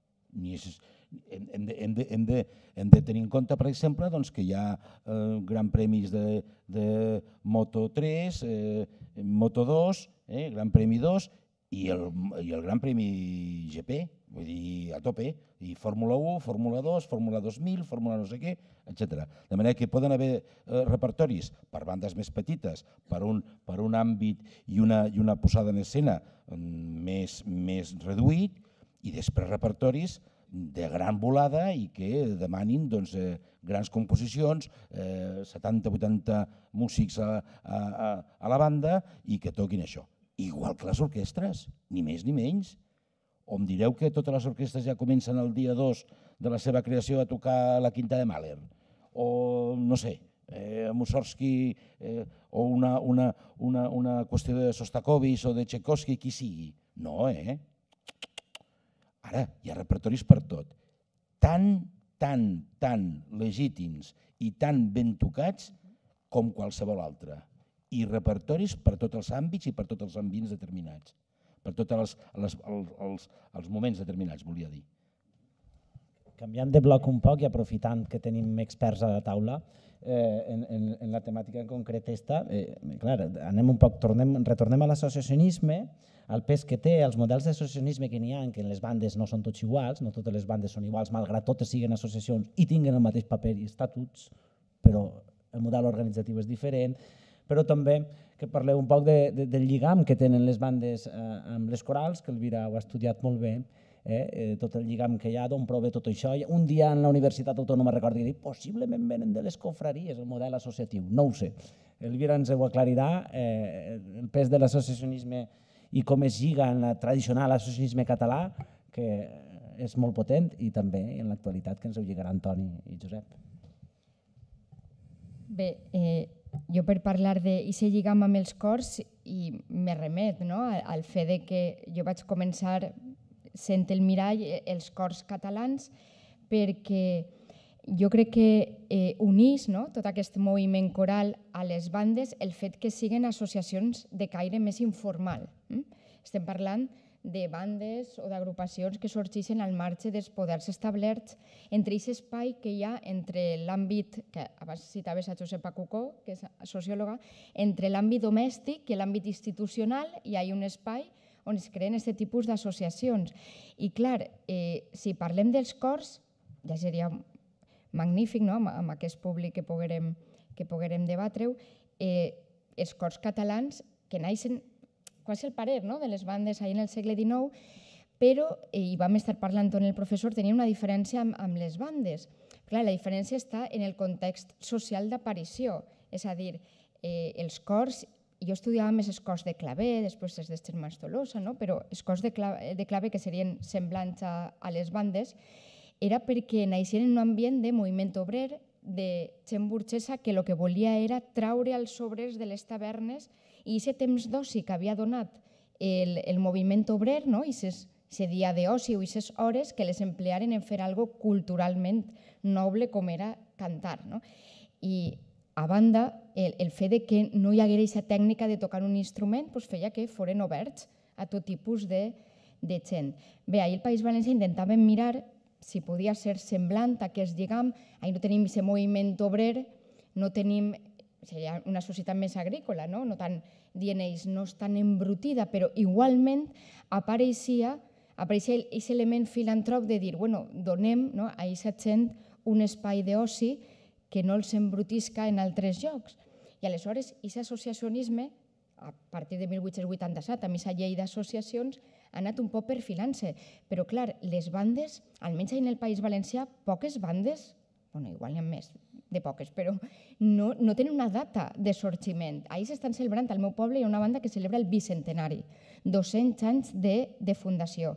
Hem de tenir en compte, per exemple, que hi ha gran premis de Moto3, Moto2, Gran Premi 2, i el Gran Premi GP, vull dir, a tope, i Fórmula 1, Fórmula 2, Fórmula 2000, Fórmula no sé què, etc. De manera que poden haver repertoris per bandes més petites, per un àmbit i una posada en escena més reduït, i després repertoris de gran volada i que demanin grans composicions, 70-80 músics a la banda i que toquin això. Igual que les orquestres, ni més ni menys. O em direu que totes les orquestres ja comencen el dia 2 de la seva creació a tocar la quinta de Mahler, o no sé, Mussorgsky, o una qüestió de Sostakovich o de Tchaikovsky, qui sigui. No, Ara, hi ha repertoris per tot. Tan legítims i tan ben tocats com qualsevol altre. I repertoris per tots els àmbits i per tots els ambients determinats, per tots els moments determinats, volia dir. Canviant de bloc un poc i aprofitant que tenim experts a la taula, en la temàtica en concret esta, clar, anem un poc, retornem a l'associacionisme, el pes que té, els models d'associacionisme que n'hi ha, que en les bandes no són tots iguals, no totes les bandes són iguals, malgrat totes siguin associacions i tinguin el mateix paper i estatuts, però el model organitzatiu és diferent, però també que parleu un poc del lligam que tenen les bandes amb les corals, que Elvira ho ha estudiat molt bé, tot el lligam que hi ha, d'on prové tot això. Un dia en la Universitat Autònoma recordo que possiblement venen de les confraries, el model associatiu, no ho sé. Elvira ens ho aclarirà, el pes de l'associacionisme i com es lliga en el tradicional associacionisme català, que és molt potent, i també en l'actualitat que ens ho lligaran Toni i Josep. Bé, jo per parlar d'aquest lligam amb els cors i me remet al fet que jo vaig començar sent el mirall els cors catalans perquè jo crec que unís tot aquest moviment coral a les bandes el fet que siguin associacions de caire més informal. Estem parlant de bandes o d'agrupacions que sorgeixen al marge dels poders establerts entre aquest espai que hi ha entre l'àmbit, que abans citaves a Josepa Cucó, que és sociòloga, entre l'àmbit domèstic i l'àmbit institucional hi ha un espai on es creen aquest tipus d'associacions. I clar, si parlem dels cors, ja seria magnífic amb aquest públic que poguérem debatre-ho, els cors catalans que naixen, qual és el parer de les bandes ahir en el segle XIX, però, i vam estar parlant amb el professor, tenia una diferència amb les bandes. Clar, la diferència està en el context social d'aparició, és a dir, els cors, jo estudiava més els cors de claver, després els d'Ester Mastolosa, però els cors de claver que serien semblants a les bandes, era perquè naixien en un ambient de moviment obrer, de gent burgesa que el que volia era traure els obrers de les tavernes i aquest temps d'oci que havia donat el moviment obrer, i aquest dia d'oci o aquestes hores que les emplearen en fer alguna cosa culturalment noble com era cantar. I a banda, el fet que no hi hagués aquesta tècnica de tocar un instrument feia que foren oberts a tot tipus de gent. Bé, ahir al País Valencià intentàvem mirar si podia ser semblant a aquest lligam. Ahir no tenim aquest moviment obrer, no tenim una societat més agrícola, no tan, dient ells, no és tan embrutida, però igualment apareixia aquest element filantrop de dir, donem a aquesta gent un espai d'oci que no els embrutisca en altres llocs. I aleshores, aquest associacionisme, a partir de 1887, amb aquesta llei d'associacions, ha anat un poc perfilant-se. Però, clar, les bandes, almenys en el País Valencià, poques bandes, igual n'hi ha més de poques, però no tenen una data de sorgiment. Ahir s'estan celebrant, al meu poble hi ha una banda que celebra el bicentenari, 200 anys de fundació.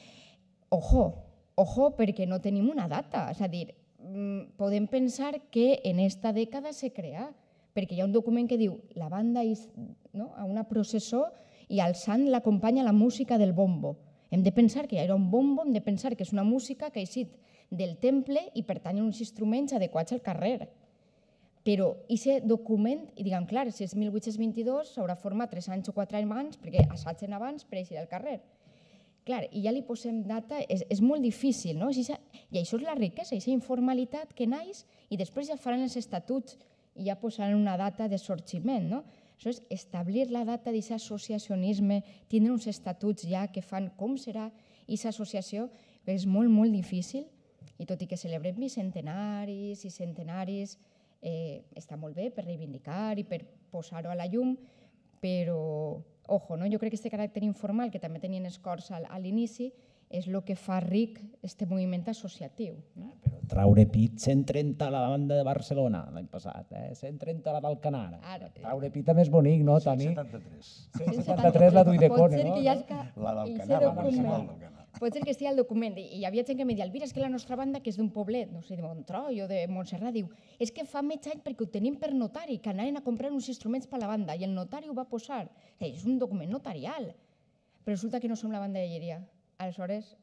Ojo, perquè no tenim una data, és a dir, podem pensar que en esta dècada se crea, perquè hi ha un document que diu la banda a una processó i al sant l'acompanya la música del bombo. Hem de pensar que hi ha un bombo, hem de pensar que és una música que ha eixit del temple i pertany a uns instruments adequats al carrer. Però aquest document, i diguem, clar, si és 1822, s'haurà format 3 anys o 4 anys abans, perquè assagen abans per eixir al carrer. Clar, i ja li posem data, és molt difícil, no? I això és la riquesa, aquesta informalitat que naix i després ja faran els estatuts i ja posaran una data de sorgiment, no? Això és establir la data d'aquest associacionisme, tindre uns estatuts ja que fan com serà aquesta associació, és molt, molt difícil, i tot i que celebrem bicentenaris i centenaris, està molt bé per reivindicar i per posar-ho a la llum, però, jo crec que aquest caràcter informal, que també tenien els cors a l'inici, és el que fa ric aquest moviment associatiu. Però traure pit, 130 a la banda de Barcelona l'any passat, 130 a la d'Alcanar. Traure pit també és bonic, no, Toni? 173. 173 la d'Uidecone, no? La d'Alcanar, la Barcelona d'Alcanar. Pot ser que estigui al document, i hi havia gent que em deia, Elvira, és que la nostra banda, que és d'un poblet, no sé, de Montroi o de Montserrat, diu, és que fa mig any perquè ho tenim per notari, que anaven a comprar uns instruments per la banda, i el notari ho va posar. És un document notarial, però resulta que no som la banda de Llíria. Aleshores,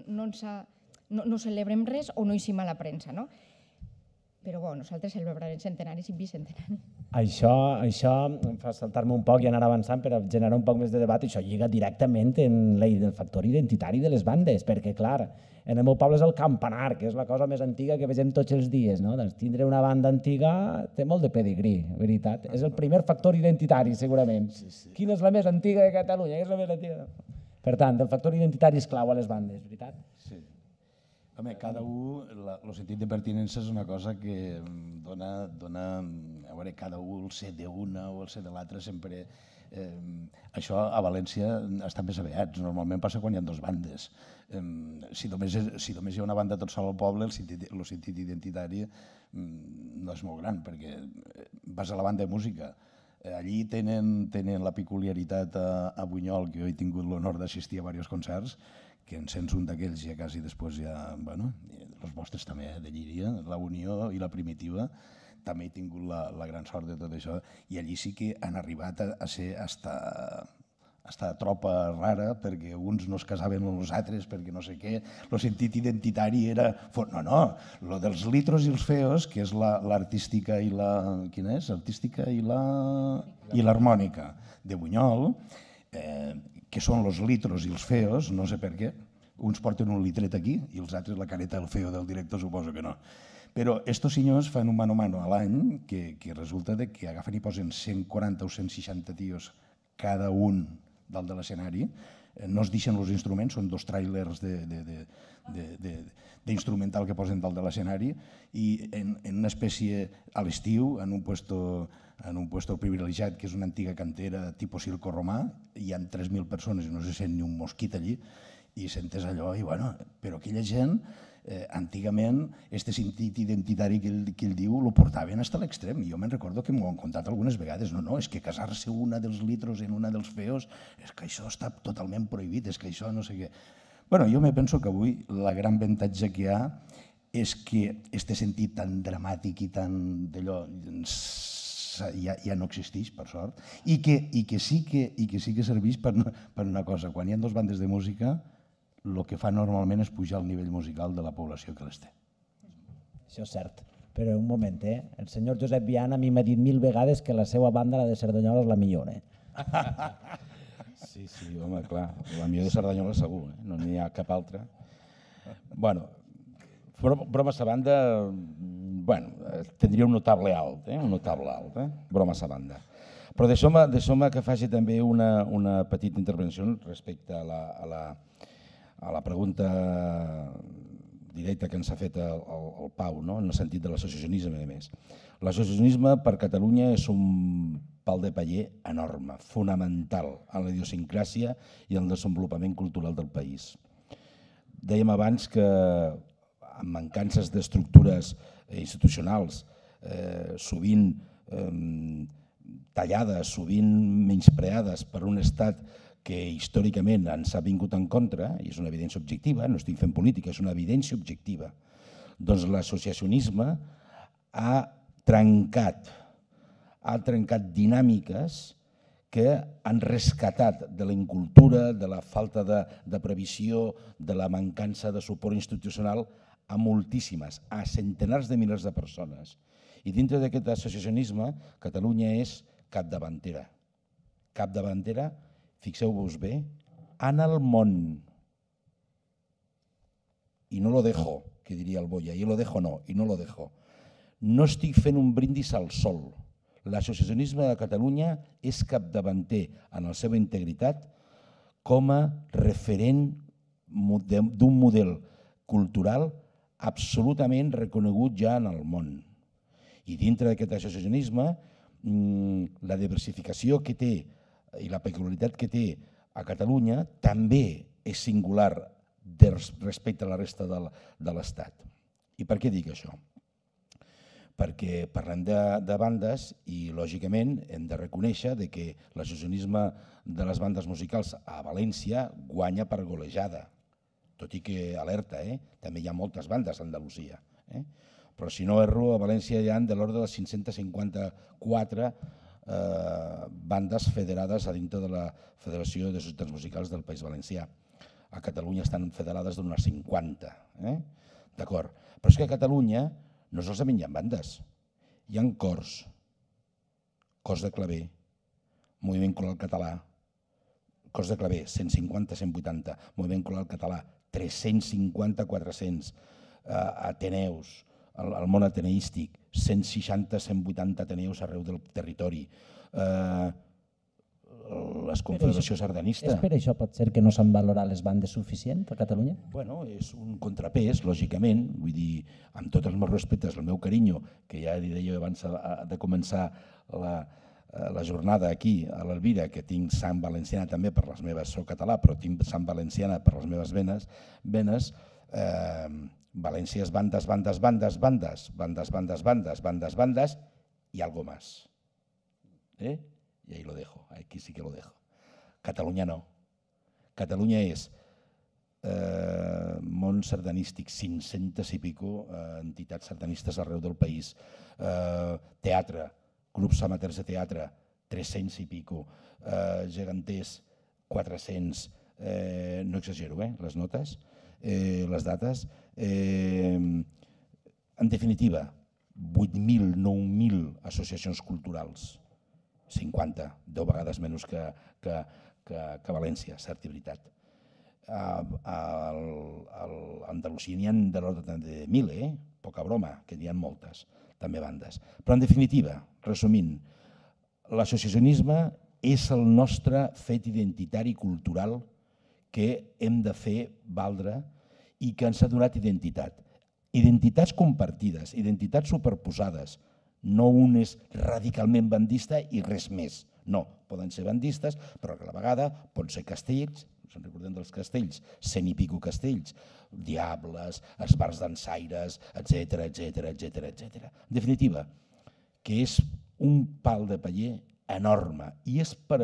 no celebrem res o no eixim a la premsa, no? Però nosaltres celebrarem centenaris i bicentenaris. Això em fa saltar-me un poc i anar avançant per generar un poc més de debat. Això lliga directament en el factor identitari de les bandes, perquè, clar, en el meu poble és el campanar, que és la cosa més antiga que vegem tots els dies, no? Doncs tindre una banda antiga té molt de pedigrí, veritat. És el primer factor identitari, segurament. Quina és la més antiga de Catalunya? Quina és la més antiga? Per tant, el factor identitari és clau a les bandes, veritat? Sí. Home, cada un, el sentit de pertinença és una cosa que dona, a veure, cada un el ser d'una o el ser de l'altra sempre... Això a València estan més aviats, normalment passa quan hi ha dues bandes. Si només hi ha una banda tot sol al poble, el sentit identitari no és molt gran, perquè vas a la banda de música. Allí tenen la peculiaritat a Bunyol, que jo he tingut l'honor d'assistir a diversos concerts, que en sents un d'aquells ja quasi després ja, els vostres també, de Llíria, la Unió i la Primitiva, també he tingut la gran sort de tot això, i allí sí que han arribat a ser hasta tropa rara, perquè uns no es casaven amb els altres, perquè no sé què, el sentit identitari era... No, lo dels litros i els feos, que és l'artística i la... Quina és? L'artística i l'harmònica de Bunyol, que són els litros i els feos, no sé per què, uns porten un litret aquí i els altres la careta del feo del director suposo que no. Però estos senyors fan un mano a mano a l'any que resulta que agafen i posen 140 o 160 tios cada un dalt de l'escenari, no es deixen els instruments, són 2 tràilers d'instrumental que posen dalt de l'escenari i en una espècie a l'estiu, en un puesto privilegiat que és una antiga cantera tipus circo romà, hi ha 3.000 persones i no se sent ni un mosquit allí I sentes allò i, bueno, però aquella gent, antigament, este sentit identitari que ell diu, lo portaven fins a l'extrem. Jo me'n recordo que m'ho han contat algunes vegades. No, és que casar-se una dels litros en una dels feos, és que això està totalment prohibit, és que això no sé què. Bueno, jo me penso que avui la gran avantatge que hi ha és que este sentit tan dramàtic i tan d'allò ja no existeix, per sort, i que sí que serveix per una cosa. Quan hi ha dues bandes de música, el que fa normalment és pujar el nivell musical de la població que les té. Això és cert. Però un moment, el senyor Josep Viana a mi m'ha dit 1000 vegades que la seva banda, la de Cerdanyola, és la millor. Sí, home, clar, la millor de Cerdanyola segur, no n'hi ha cap altra. Bueno, bromes a banda, tindria un notable alt, bromes a banda. Però deixeu-me que faci també una petita intervenció respecte a la pregunta directa que ens ha fet el Pau, en el sentit de l'associacionisme, a més. L'associacionisme per Catalunya és un pal de paller enorme, fonamental en la idiosincràsia i en el desenvolupament cultural del país. Dèiem abans que amb mancances d'estructures institucionals, sovint tallades, sovint menyspreades per un estat que històricament ens ha vingut en contra, i és una evidència objectiva, no estic fent política, és una evidència objectiva, doncs l'associacionisme ha trencat dinàmiques que han rescatat de la incultura, de la falta de previsió, de la mancança de suport institucional a moltíssimes, a centenars de milers de persones. I dintre d'aquest associacionisme, Catalunya és capdavantera. Capdavantera, fixeu-vos bé, en el món. I no lo dejo, que diria el Boya, i lo dejo no, i no lo dejo. No estic fent un brindis al sol. L'associacionisme de Catalunya és capdavanter en la seva integritat com a referent d'un model cultural absolutament reconegut ja en el món. I dintre d'aquest associacionisme, la diversificació que té i la peculiaritat que té a Catalunya també és singular respecte a la resta de l'Estat. I per què dic això? Perquè parlem de bandes i, lògicament, hem de reconèixer que l'associacionisme de les bandes musicals a València guanya per golejada. Tot i que, alerta, també hi ha moltes bandes a Andalusia. Però si no erro, a València hi ha de l'ordre de 554 bandes federades a dintre de la Federació de Societats Musicals del País Valencià. A Catalunya estan federades d'unes 50. D'acord. Però és que a Catalunya no solament hi ha bandes, hi ha cors, cors de claver, moviment coral català, cors de claver, 150, 180, moviment coral català, 350, 400, ateneus, el món ateneístic, 160, 180 ateneus arreu del territori, les confederacions sardanistes. És per això pot ser que no s'han valorat les bandes suficient a Catalunya? Bueno, és un contrapès, lògicament, vull dir, amb tots els meus respectes, el meu carinyo, que ja li deia abans de començar la jornada aquí a l'Elvira, que tinc sang valenciana també per les meves, soc català, però tinc sang valenciana per les meves venes, València és bandes, bandes, bandes, bandes, bandes, bandes, bandes, bandes, bandes y algo más. Y ahí lo dejo, aquí sí que lo dejo. Catalunya no. Catalunya és món sardanístic, 500 i pico entitats sardanistes arreu del país, teatre, grups amateurs de teatre, 300 i pico, geganters, 400, no exagero, les notes, les dates. En definitiva, 8.000, 9.000 associacions culturals, 50, 10 vegades menys que València, cert i veritat. A Andalusia n'hi ha de l'ordre de 1.000, poca broma, que n'hi ha moltes, també bandes. Però en definitiva, resumint, l'associacionisme és el nostre fet identitari i cultural que hem de fer valdre i que ens ha donat identitat. Identitats compartides, identitats superposades, no un és radicalment bandista i res més. No, poden ser bandistes, però a la vegada poden ser castells, se'n recordem dels castells, 100 i pico castells, diables, els bars dansaires, etc. En definitiva, que és un pal de paller enorme i és per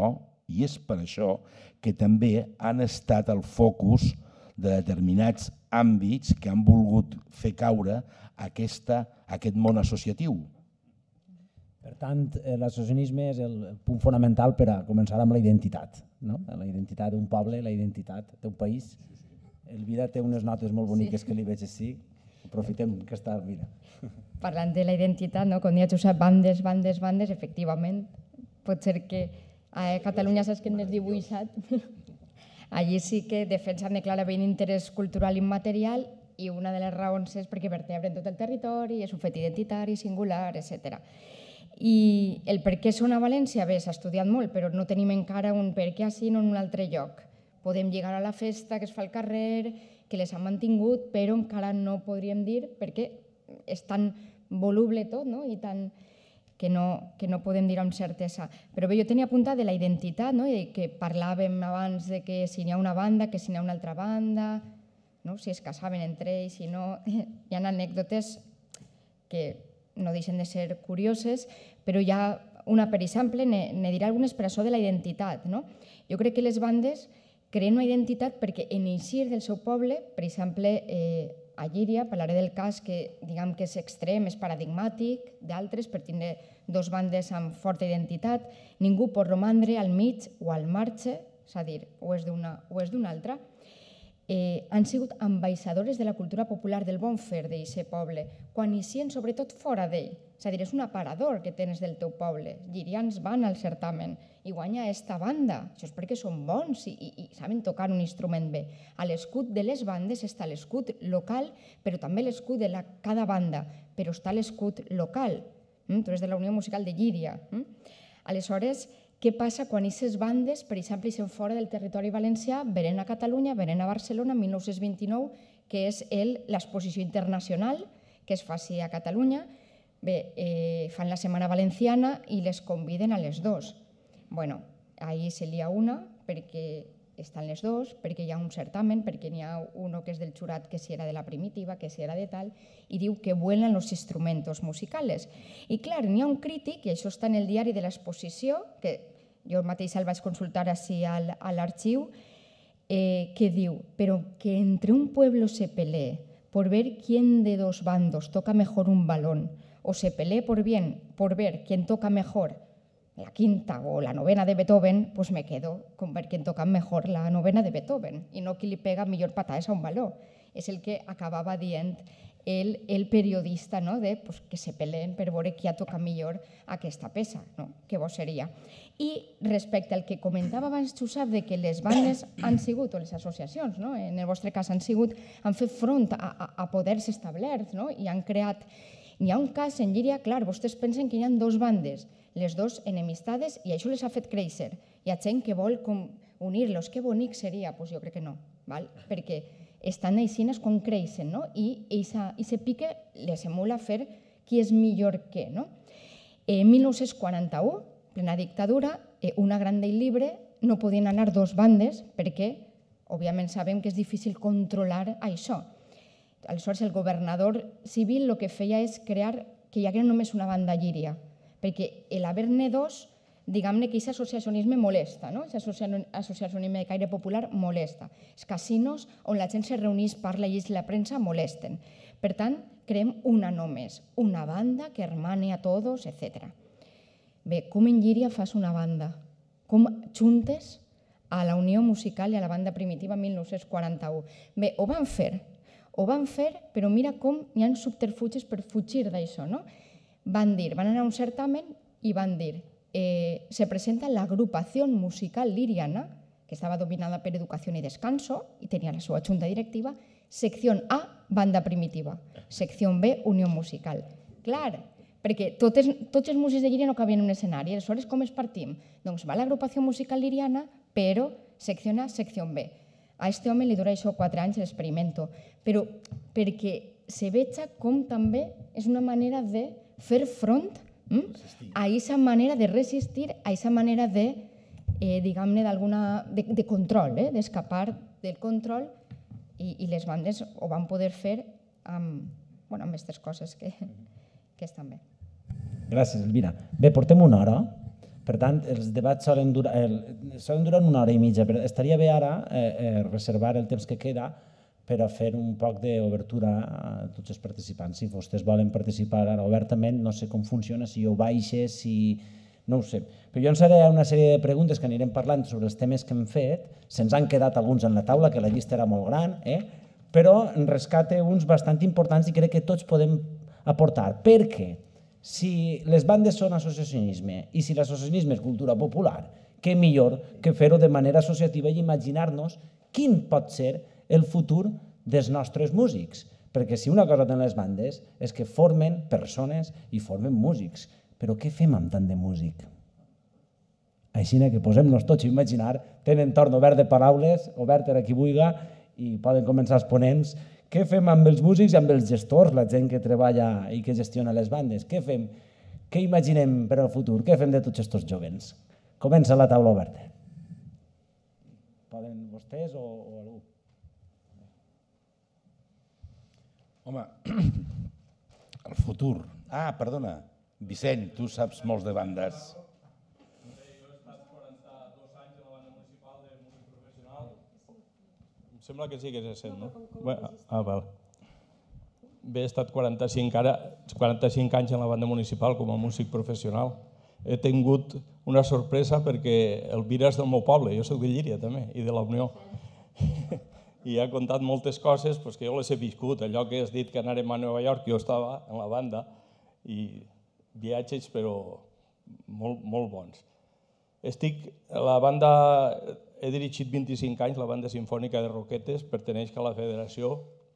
això que també han estat el focus de determinats àmbits que han volgut fer caure aquest món associatiu. Per tant, l'associacionisme és el punt fonamental per a començar amb la identitat. La identitat d'un poble, la identitat d'un país. Elvira té unes notes molt boniques que li veig així. Aprofitem que està Elvira. Parlant de la identitat, com deia Josep, bandes, efectivament. Pot ser que a Catalunya saps que n'és dibuixat. Allí sí que defensen clarament interès cultural immaterial i una de les raons és perquè vertebren tot el territori, és un fet identitari, singular, etc. I el per què són a València, bé, s'ha estudiat molt, però no tenim encara un per què així en un altre lloc. Podem lligar a la festa que es fa al carrer, que les han mantingut, però encara no podríem dir perquè és tan voluble tot i tan que no podem dir amb certesa. Però bé, jo tenia apuntat de la identitat, que parlàvem abans de que si n'hi ha una banda, que si n'hi ha una altra banda, si es casaven entre ells, si no... Hi ha anècdotes que no deixen de ser curioses, però hi ha una, per exemple, ne diré algunes per això de la identitat. Jo crec que les bandes creen una identitat perquè en eixir del seu poble, per exemple, a Llíria, parlaré del cas que diguem que és extrem, és paradigmàtic, d'altres, per tindre dos bandes amb forta identitat, ningú pot romandre al mig o al marge, és a dir, o és d'una o és d'una altra. Han sigut ambaixadores de la cultura popular del bon fer d'aquest poble, quan eixien sobretot fora d'ell. És a dir, és un aparador que tens del teu poble. Llirians van al certamen i guanya esta banda. Això és perquè són bons i saben tocar un instrument bé. A l'escut de les bandes està l'escut local, però també l'escut de cada banda, però està l'escut local. Tu eres de la Unió Musical de Llíria. Aleshores, què passa quan aquestes bandes, per exemple, eixen fora del territori valencià, venen a Catalunya, venen a Barcelona, 1929, que és l'exposició internacional que es faci a Catalunya. Bé, fan la Setmana Valenciana i les conviden a les dues. Bueno, ahir se lia una perquè estan les dues, perquè hi ha un certamen, perquè n'hi ha un que és del jurat que si era de la primitiva, que si era de tal, i diu que vuelan los instrumentos musicales. I clar, n'hi ha un crític, i això està en el diari de l'exposició, que jo mateixa el vaig consultar així a l'arxiu, que diu, però que entre un pueblo se pelee por ver quién de dos bandos toca mejor un balón, o se pelee por ver quién toca mejor la quinta o la novena de Beethoven, pues me quedo con ver quién toca mejor la novena de Beethoven i no qui li pega millor patades a un baló. És el que acabava dient el periodista, que se peleen per veure qui ha tocat millor aquesta peça. Que bo seria. I respecte al que comentava abans Josep, de que les bandes han sigut, o les associacions, en el vostre cas han fet front a poders establerts i han creat... N'hi ha un cas en Llíria, clar, vostès pensen que hi ha dues bandes, les dues enemistades, i això les ha fet créixer. Hi ha gent que vol unir-los. Que bonic seria? Doncs jo crec que no, perquè estan aixines quan creixen, i se pique les emula fer qui és millor que. En 1941, plena dictadura, una gran llei libre, no podien anar dues bandes perquè, òbviament, sabem que és difícil controlar això. Aleshores, el governador civil el que feia és crear que hi hagués només una banda a Llíria, perquè l'haver-ne dos, diguem-ne que aquest associacionisme molesta, aquest associacionisme de caire popular molesta. Els casinos on la gent se reuneix, parla i llegeix la premsa molesten. Per tant, creem una només, una banda que hermane a tots, etc. Bé, com en Llíria fas una banda? Com juntes a la Unió Musical i a la banda primitiva 1941? Bé, ho van fer, però mira com hi ha subterfugis per fugir d'això. Van anar a un certamen i van dir se presenta la agrupación musical liriana, que estava dominada per Educació i Descanso i tenia la seva junta directiva, secció A, banda primitiva, secció B, Unió Musical. Clar, perquè tots els músics de Llíria no cabien en un escenari, aleshores com es partim? Doncs va l'agrupació musical liriana, però secció A, secció B. A aquest home li dura això 4 anys l'experimento, però perquè se veja com també és una manera de fer front a aquesta manera de resistir, a aquesta manera de diguem-ne, de control, d'escapar del control, i les bandes ho van poder fer amb aquestes coses que estan bé. Gràcies, Elvira. Bé, portem una hora. Per tant, els debats solen durar una hora i mitja. Estaria bé ara reservar el temps que queda per a fer un poc d'obertura a tots els participants. Si vostès volen participar ara obertament, no sé com funciona, si jo baixo, si... no ho sé. Però jo ens faré una sèrie de preguntes que anirem parlant sobre els temes que hem fet. Se'ns han quedat alguns en la taula, que la llista era molt gran, però en rescate uns bastant importants i crec que tots podem aportar. Per què? Si les bandes són associacionisme i si l'associacionisme és cultura popular, què millor que fer-ho de manera associativa i imaginar-nos quin pot ser el futur dels nostres músics. Perquè si una cosa tenen les bandes és que formen persones i formen músics. Però què fem amb tant de músic? Així que posem-nos tots a imaginar, tenen torn obert de paraules, obert per a qui vulgui, i poden començar els ponents. Què fem amb els músics i amb els gestors, la gent que treballa i que gestiona les bandes? Què fem? Què imaginem per al futur? Què fem de tots aquests jovens? Comença la taula oberta. Poden vostès o algú? Home, el futur... Ah, perdona, Vicent, tu saps molts de bandes. Jo he estat 42 anys a la banda municipal de músic professional. Em sembla que sí que és sent, no? Val. Bé, he estat 45 anys en la banda municipal com a músic professional. He tingut una sorpresa perquè Elvira és del meu poble, jo soc de Llíria també, i de la Unió. I ha contat moltes coses que jo les he viscut. Allò que has dit que anàrem a Nova York, jo estava en la banda, i viatges, però molt bons. La banda, he dirigit 25 anys, la banda sinfònica de Roquetes, perteneix a la federació.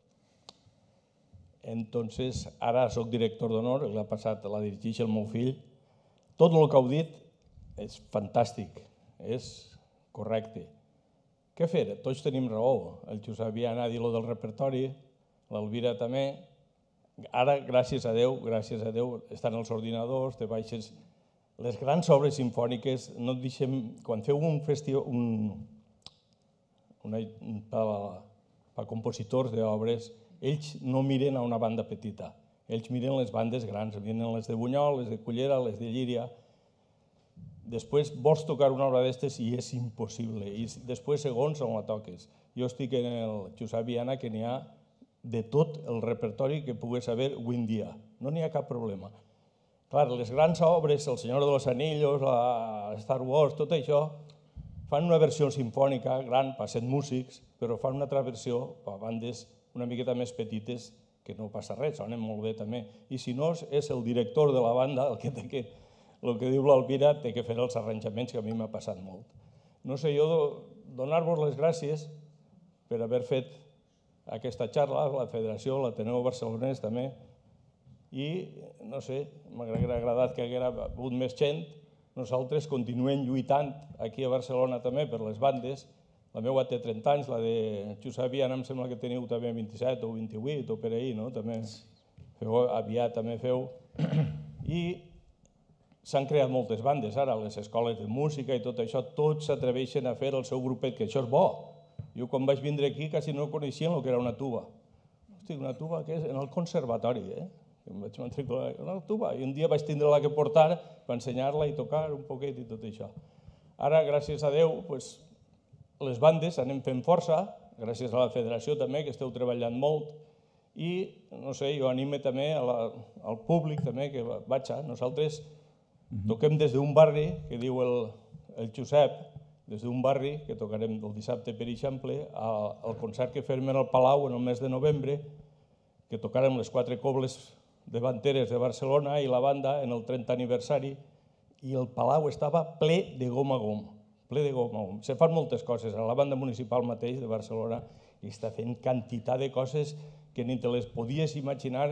Entonces, ara soc director d'honor, l'ha passat, la dirigeix el meu fill. Tot el que heu dit és fantàstic, és correcte. Què fer? Tots tenim raó. El Josep Viana ha dit lo del repertori, l'Elvira també. Ara, gràcies a Déu, estan els ordinadors, te baixes... Les grans obres sinfòniques, no et deixem... Quan feu un festival... per compositors d'obres, ells no miren a una banda petita. Ells miren les bandes grans, miren les de Bunyol, les de Cullera, les de Llíria. Després vols tocar una obra d'estes i és impossible. I després, segons on la toques. Jo estic en el Josep Viana, que n'hi ha de tot el repertori que pogués haver avui en dia. No n'hi ha cap problema. Clar, les grans obres, El Senyor de los Anillos, Star Wars, tot això, fan una versió sinfònica gran per 7 músics, però fan una altra versió per bandes una miqueta més petites, que no passa res, sonen molt bé també. I si no, és el director de la banda el que té que... El que diu l'Elvira, té que fer els arranjaments, que a mi m'ha passat molt. No sé, jo donar-vos les gràcies per haver fet aquesta xarra, la Federació, l'Ateneu Barcelonès també, i, no sé, m'hauria agradat que haguera hagut més gent. Nosaltres continuem lluitant aquí a Barcelona també per les bandes. La meva té 30 anys, la de Josep Viana em sembla que teniu també 27 o 28 o per ahir, no? També aviat també feu. I s'han creat moltes bandes ara, les escoles de música i tot això, tots s'atreveixen a fer el seu grupet, que això és bo. Jo quan vaig vindre aquí quasi no coneixien el que era una tuba. Hosti, una tuba que és en el conservatori, em vaig matricular en una tuba, i un dia vaig tindre-la que portar per ensenyar-la i tocar un poquet i tot això. Ara, gràcies a Déu, les bandes anem fent força, gràcies a la federació també, que esteu treballant molt, i, no sé, jo anime també al públic també que vaig. Nosaltres toquem des d'un barri, que diu el Josep, des d'un barri, que tocarem el dissabte, per exemple, al concert que farem al Palau en el mes de novembre, que tocarem les 4 cobles davanteres de Barcelona i la banda en el 30 aniversari, i el Palau estava ple de gom a gom, ple de gom a gom. Se fan moltes coses, a la banda municipal mateix de Barcelona està fent quantitat de coses que ni te les podies imaginar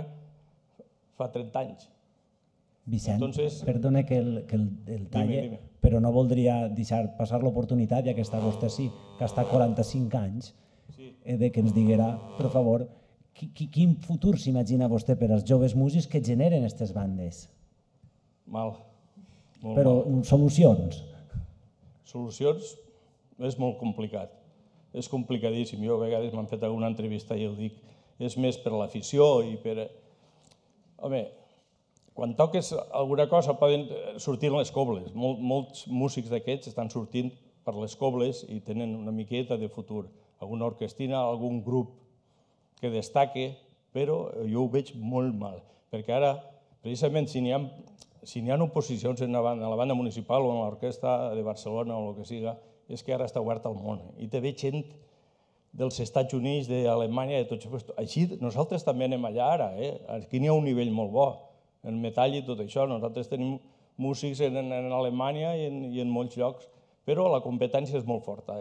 fa 30 anys. Vicent, perdona que el talle, però no voldria deixar passar l'oportunitat, ja que està vostè sí, que està 45 anys, de que ens diguera, per favor, quin futur s'imagina vostè per als joves músics que generen aquestes bandes? Mal. Però solucions? Solucions és molt complicat. És complicadíssim. Jo a vegades m'han fet alguna entrevista i ho dic. És més per l'afició i per... Home, quan toques alguna cosa poden sortir les cobles. Molts músics d'aquests estan sortint per les cobles i tenen una miqueta de futur. Alguna orquestina, algun grup que destaque, però jo ho veig molt mal. Perquè ara, precisament, si n'hi ha oposicions a la banda municipal o en l'orquestra de Barcelona o el que siga, és que ara està obert al món. I te veig gent dels Estats Units, d'Alemanya, de tot això. Així nosaltres també anem allà ara. Aquí n'hi ha un nivell molt bo, en metall i tot això. Nosaltres tenim músics en Alemanya i en molts llocs, però la competència és molt forta,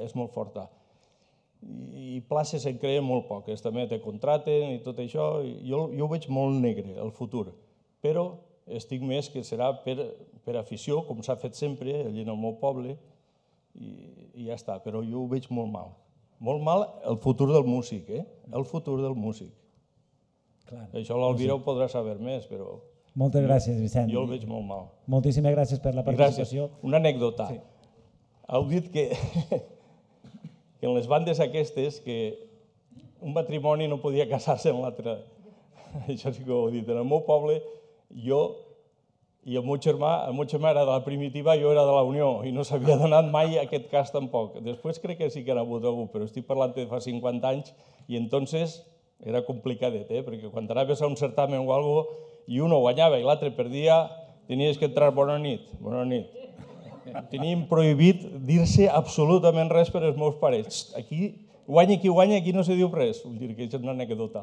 I places en creen molt poques, també te contraten i tot això. Jo ho veig molt negre, el futur. Però estic més que serà per afició, com s'ha fet sempre, allà en el meu poble, i ja està. Però jo ho veig molt mal. Molt mal el futur del músic, el futur del músic. Això l'Alvira ho podrà saber més, però... Moltes gràcies, Vicent. Jo el veig molt mal. Moltíssimes gràcies per la participació. Una anècdota. Heu dit que en les bandes aquestes que un matrimoni no podia casar-se amb l'altre. Això sí que ho he dit. En el meu poble, jo i el meu germà era de la Primitiva, jo era de la Unió, i no s'havia donat mai aquest cas tampoc. Després crec que sí que n'ha hagut algú, però estic parlant de fa 50 anys, i entonces era complicadet, perquè quan anaves a un certamen o alguna cosa, i un guanyava i l'altre perdia, tenies que entrar bona nit. Teníem prohibit dir-se absolutament res per als meus pares. Aquí, guanya qui guanya, aquí no se diu res. Vull dir que és una anècdota.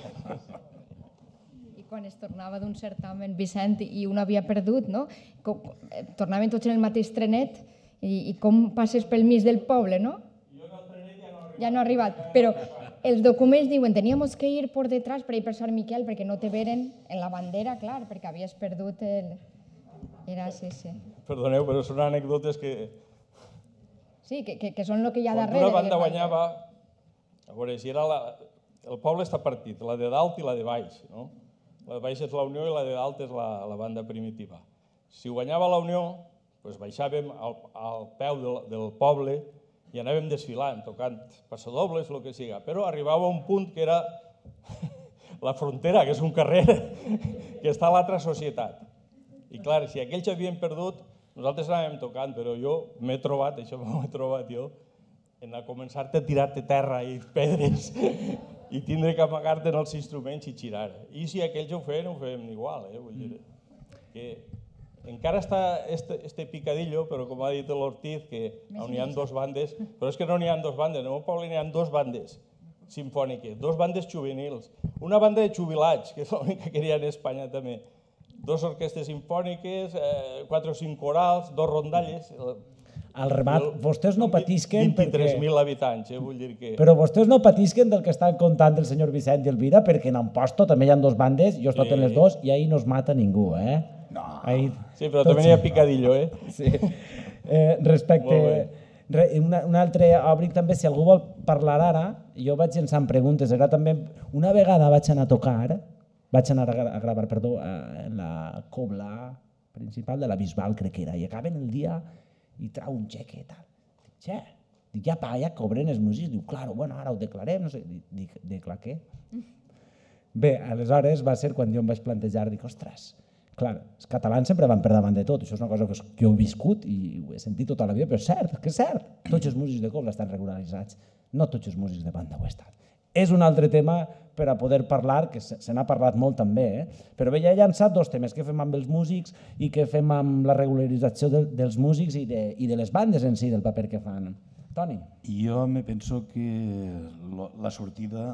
Quan es tornava d'un certamen, Vicent, i un havia perdut, no? Tornaven tots en el mateix trenet i com passes pel mig del poble, no? Jo en el trenet ja no ha arribat. Però els documents diuen teníamos que ir por detrás per ir per Sant Miquel perquè no te veren en la bandera, clar, perquè havies perdut el... Era sí. Perdoneu, però són anècdotes que... Sí, que són el que hi ha darrere. Quan una banda guanyava... A veure, si era el poble està partit, la de dalt i la de baix, no? La de baix és la Unió i la de dalt és la banda Primitiva. Si guanyava la Unió, baixàvem al peu del poble i anàvem desfilant, tocant passadobles, el que siga. Però arribava un punt que era la frontera, que és un carrer que està a l'altra societat. I clar, si aquells havien perdut, nosaltres anàvem tocant, però jo m'he trobat, això m'ho he trobat jo, en a començar-te a tirar-te terra i pedres i tindre que amagar-te en els instruments i girar. I si aquells ho fèiem igual. Vull dir que encara està este picadillo, però com ha dit l'Ortiz, que n'hi ha dues bandes, però és que no n'hi ha dues bandes, en el meu poble n'hi ha dues bandes simfòniques, dues bandes juvenils, una banda de jubilats, que és l'única que hi ha en Espanya també, dues orquestes simfòniques, 4 o 5 corals, 2 rondalles... Al remat, vostès no patisquen... 23.000 habitants, vull dir que... Però vostès no patisquen del que estan contant el senyor Vicent i Elvira, perquè en Amposto també hi ha dues bandes, jo he estat en les dues, i ahir no es mata ningú, No. Sí, però també hi ha picadillo, Sí. Respecte... Un altre òbric també, si algú vol parlar ara, jo vaig llançant preguntes, també una vegada vaig anar a tocar, vaig anar a gravar, en la cobla principal de la Bisbal, crec que era, i acaben el dia i trau un xeque i tal. Dic, ja cobren els músics. Diu, claro, bueno, ara ho declarem, no sé. Dic, declar què? Bé, aleshores va ser quan jo em vaig plantejar, dic, ostres, clar, els catalans sempre van per davant de tot, això és una cosa que jo he viscut i ho he sentit tota la vida, però és cert, que és cert. Tots els músics de cobla estan regularitzats, no tots els músics de banda ho estan. És un altre tema per a poder parlar, que se n'ha parlat molt també, però bé, ja he llançat 2 temes, què fem amb els músics i què fem amb la regularització dels músics i de les bandes en si, del paper que fan. Toni? Jo me penso que la sortida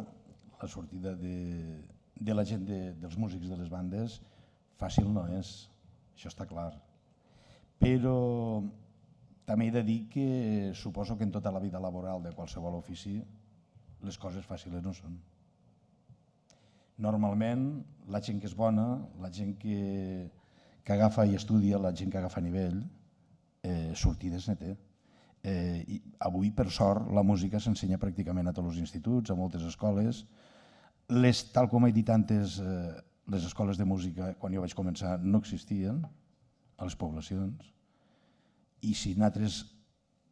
de la gent, dels músics de les bandes, fàcil no és, això està clar. Però també he de dir que suposo que en tota la vida laboral de qualsevol ofici les coses fàcils no són. Normalment, la gent que és bona, la gent que agafa i estudia, la gent que agafa nivell, sortides ne té. Avui, per sort, la música s'ensenya pràcticament a tots els instituts, a moltes escoles. Tal com he dit antes, les escoles de música, quan jo vaig començar, no existien a les poblacions. I si nosaltres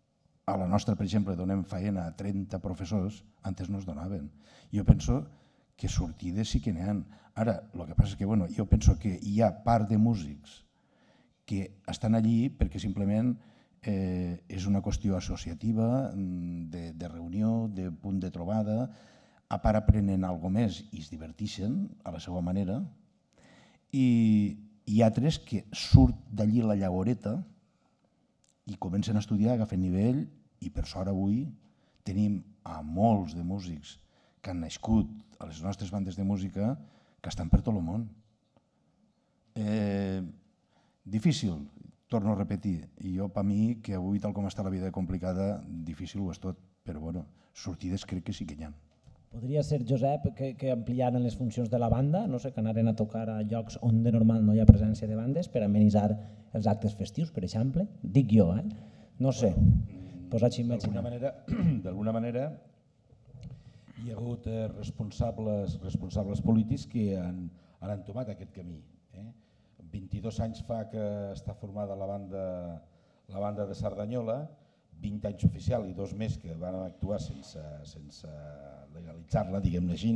a la nostra, per exemple, donem feina a 30 professors, antes no es donaven. Jo penso que sortides sí que n'hi ha. Ara, el que passa és que jo penso que hi ha part de músics que estan allí perquè simplement és una qüestió associativa, de reunió, de punt de trobada, a part aprenen alguna més i es diverteixen a la seva manera, i hi ha altres que surt d'allí la llavoreta i comencen a estudiar, agafen nivell, i per sort avui tenim a molts de músics que han nascut a les nostres bandes de música que estan per tot el món. Difícil, torno a repetir, i jo per mi, que avui tal com està la vida complicada, difícil ho és tot, però sortides crec que sí que hi ha. Podria ser, Josep, que ampliaren les funcions de la banda, no sé, que anaren a tocar a llocs on de normal no hi ha presència de bandes per amenitzar els actes festius, per exemple? Dic jo, no sé, posats a imaginar. D'alguna manera hi ha hagut responsables polítics que han entomat aquest camí. 22 anys fa que està formada la banda de Cerdanyola, 20 anys oficial i 2 més que van actuar sense legalitzar-la, diguem-ne així,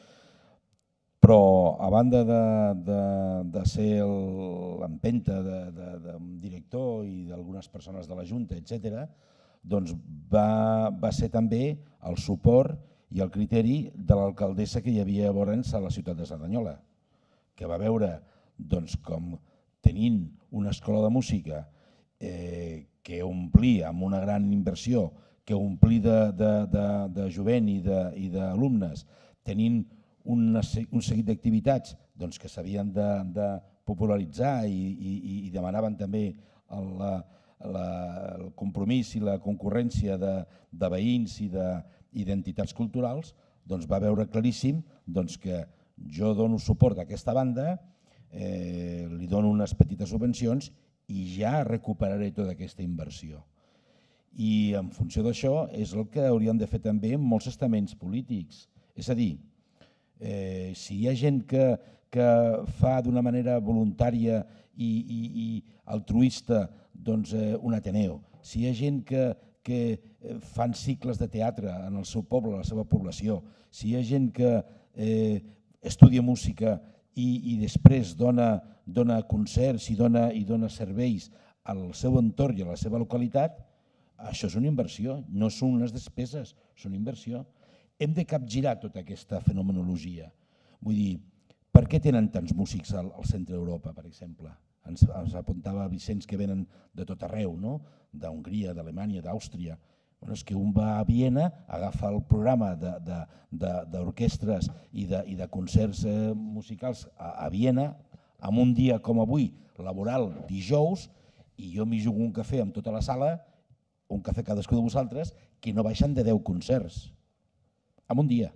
però a banda de ser l'empenta d'un director i d'algunes persones de la Junta, etc., doncs va ser també el suport i el criteri de l'alcaldessa que hi havia llavors a la ciutat de Cerdanyola, que va veure com tenint una escola de música que omplir amb una gran inversió, que omplir de jovent i d'alumnes, tenint un seguit d'activitats que s'havien de popularitzar i demanaven també el compromís i la concurrència de veïns i d'entitats culturals, va veure claríssim que jo dono suport a aquesta banda, li dono unes petites subvencions i ja recuperaré tota aquesta inversió. I en funció d'això és el que hauríem de fer també en molts estaments polítics. És a dir, si hi ha gent que fa d'una manera voluntària i altruista un Ateneu, si hi ha gent que fan cicles de teatre en el seu poble, a la seva població, si hi ha gent que estudia música i després dona concerts i dona serveis al seu entorn i a la seva localitat, això és una inversió, no són unes despeses, són inversió. Hem de capgirar tota aquesta fenomenologia. Vull dir, per què tenen tants músics al centre d'Europa, per exemple? Ens apuntava Vicenç que venen de tot arreu, d'Hongria, d'Alemanya, d'Àustria. És que un va a Viena, agafa el programa d'orquestres i de concerts musicals a Viena, en un dia com avui, laboral, dijous, i jo m'hi jugo un cafè amb tota la sala, un cafè cadascú de vosaltres, que no baixen de 10 concerts, en un dia.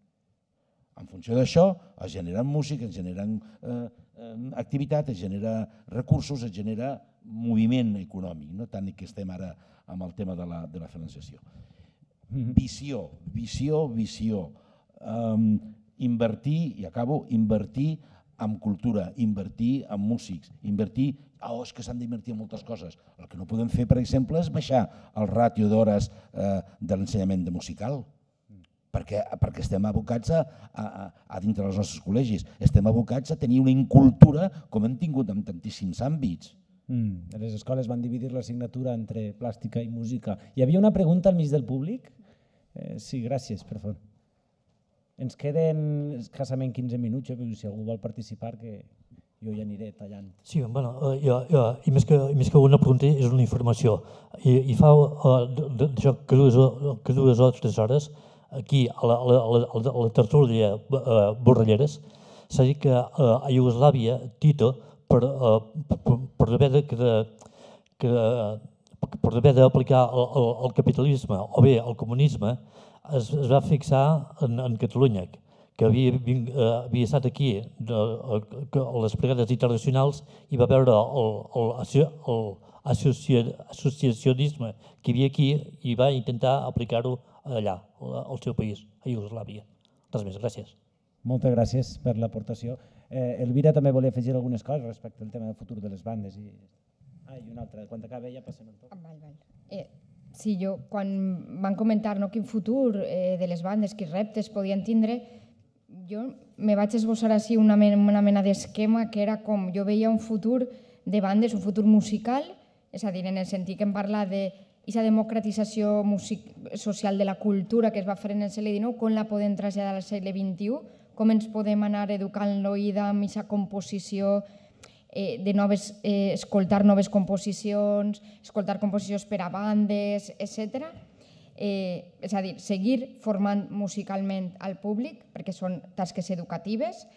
En funció d'això es generen música, es generen activitat, es genera recursos, es genera moviment econòmic, no tant que estem ara amb el tema de la financiació. Visió, visió, visió. Invertir, i acabo, invertir en cultura, invertir en músics, invertir, és que s'han d'invertir en moltes coses. El que no podem fer, per exemple, és baixar el ràtio d'hores de l'ensenyament de musical, perquè estem abocats a dintre dels nostres col·legis, estem abocats a tenir una incultura com hem tingut en tantíssims àmbits. Les escoles van dividir l'assignatura entre plàstica i música. Hi havia una pregunta al mig del públic? Sí, gràcies, per favor. Ens queden escassament 15 minuts, si algú vol participar, que jo ja aniré tallant. Sí, i més que una pregunta és una informació. I fa que 2 o 3 hores, aquí a la tertúlia Borrelleres, s'ha dit que a Iugoslàvia, Tito, per haver d'aplicar el capitalisme o bé el comunisme, es va fixar en Catalunya, que havia estat aquí a les brigades internacionals i va veure l'associacionisme que hi havia aquí i va intentar aplicar-ho allà, al seu país, a Iugoslàvia. Res més, gràcies. Moltes gràcies per l'aportació. Elvira també volia afegir algunes coses respecte al tema del futur de les bandes. I una altra, quan acabi ja passem el torn. Sí, quan van comentar quin futur de les bandes, quins reptes podien tindre, jo me vaig esbossar així una mena d'esquema que era com jo veia un futur de bandes, un futur musical, és a dir, en el sentit que em parla d'aquesta democratització social de la cultura que es va fer en el segle XIX, com la podem traslladar al segle XXI, com ens podem anar educant l'oïda amb aquesta composició, escoltar noves composicions, escoltar composicions per a bandes, etc. És a dir, seguir formant musicalment al públic, perquè són tasques educatives,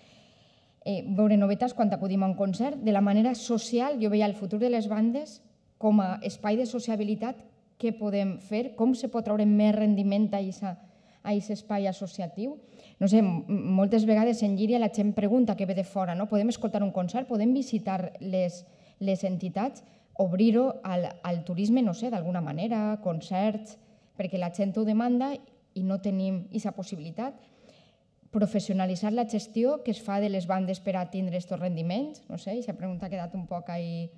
veure novetats quan acudim a un concert. De la manera social, jo veia el futur de les bandes com a espai de sociabilitat, què podem fer, com se pot treure més rendiment a aquest espai associatiu. No sé, moltes vegades en Llíria la gent pregunta què ve de fora, no? Podem escoltar un concert, podem visitar les entitats, obrir-ho al turisme, no sé, d'alguna manera, concerts, perquè la gent ho demanda i no tenim aquesta possibilitat. Professionalitzar la gestió que es fa de les bandes per a tindre aquests rendiments, no sé, aquesta pregunta ha quedat un poc ahí.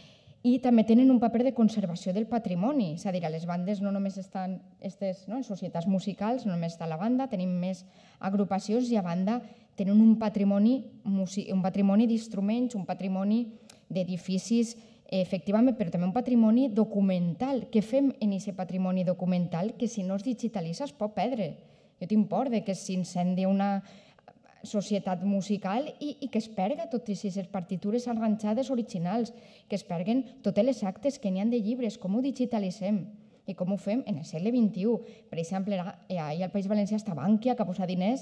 I també tenen un paper de conservació del patrimoni, és a dir, a les bandes no només estan en societats musicals, no només està la banda, tenim més agrupacions i a banda tenen un patrimoni d'instruments, un patrimoni d'edificis, efectivament, però també un patrimoni documental. Què fem en aquest patrimoni documental que si no es digitalitza es pot perdre? Jo tinc por que s'incendi una societat musical i que es perga totes aquestes partitures arranjades originals, que es perguen totes les actes que n'hi ha de llibres, com ho digitalitzem i com ho fem en el segle XXI. Per exemple, ahir al País Valencià està Bankia, que ha posat diners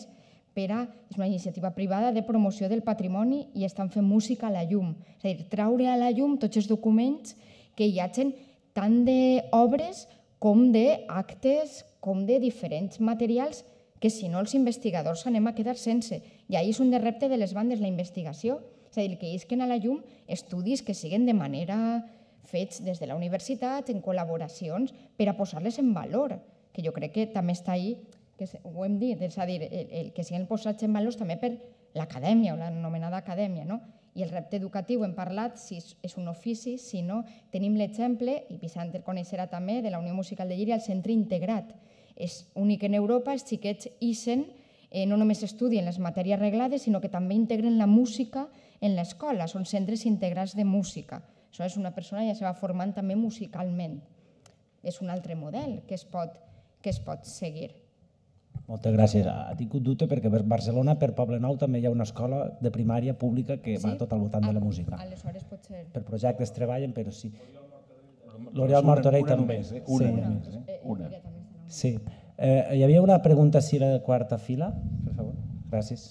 és una iniciativa privada de promoció del patrimoni i estan fent música a la llum. És a dir, traure a la llum tots els documents que hi hagin tant d'obres com d'actes, com de diferents materials que si no els investigadors anem a quedar sense. I ahir és un de repte de les bandes, la investigació. És a dir, que isquen a la llum estudis que siguen de manera fets des de la universitat, en col·laboracions, per a posar-les en valor, que jo crec que també està ahí, que ho hem dit, és a dir, que siguin posats en valors també per l'acadèmia, o l'anomenada acadèmia, no? I el repte educatiu, hem parlat, si és un ofici, si no, tenim l'exemple, i Vicent el coneixerà també, de la Unió Musical de Llíria, el centre integrat. És únic en Europa, els xiquets ixen, no només estudien les matèries reglades, sinó que també integren la música en l'escola, són centres integrats de música. Això és una persona que ja se va formant també musicalment. És un altre model que es pot seguir. Moltes gràcies. Ha tingut dubte perquè per Barcelona, per Poblenou, també hi ha una escola de primària pública que va tot al voltant de la música. Aleshores pot ser. Per projectes treballen, però sí. L'Oriol Martorell també. Una només. Una. Sí. Hi havia una pregunta a la quarta fila, per favor. Gràcies.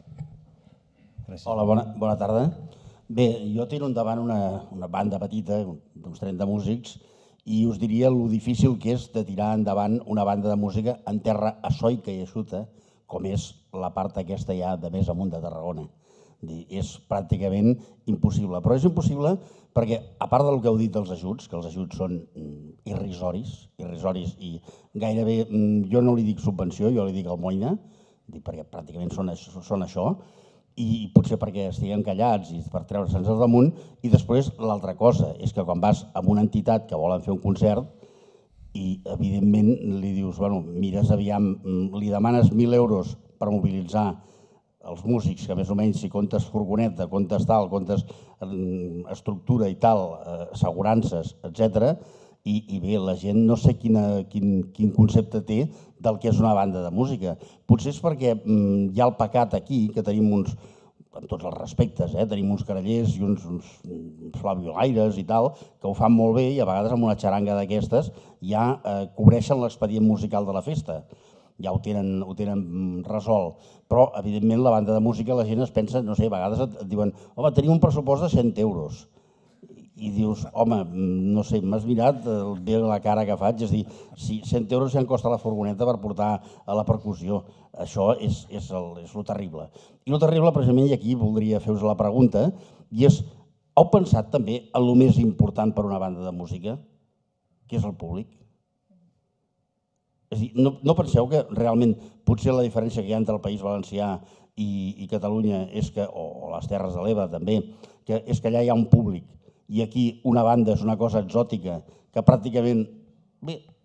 Hola, bona tarda. Bé, jo tiro endavant una banda petita, d'uns 30 músics, i us diria lo difícil que és de tirar endavant una banda de música en terra assoica i eixuta, com és la part aquesta ja de més amunt de Tarragona. És pràcticament impossible. Però és impossible perquè, a part del que heu dit dels ajuts, que els ajuts són irrisoris i gairebé, jo no li dic subvenció, jo li dic almoina, perquè pràcticament són això, i potser perquè estiguem callats i per treure-se'ns al damunt, i després l'altra cosa és que quan vas a una entitat que volen fer un concert i evidentment li dius, bueno, mires aviam, li demanes 1.000 euros per mobilitzar els músics, que més o menys si comptes furgoneta, comptes tal, comptes estructura i tal, assegurances, etc. I bé, la gent no sé quin concepte té del que és una banda de música. Potser és perquè hi ha el pecat aquí, que tenim uns, amb tots els respectes, tenim uns carallers i uns flabiolaires i tal, que ho fan molt bé i a vegades amb una xaranga d'aquestes ja cobreixen l'expedient musical de la festa. Ja ho tenen resolt. Però, evidentment, la banda de música, la gent es pensa, no sé, a vegades et diuen, home, tenim un pressupost de 100 euros. I dius, home, no sé, m'has mirat bé la cara que faig, és a dir, 100 euros ja em costa la furgoneta per portar a la percussió. Això és lo terrible. I lo terrible, precisament, i aquí voldria fer-vos la pregunta, i és, heu pensat també en el més important per una banda de música, que és el públic? És a dir, no penseu que realment potser la diferència que hi ha entre el País Valencià i Catalunya és que, o les Terres de l'Ebre també, és que allà hi ha un públic i aquí una banda és una cosa exòtica que pràcticament, bé,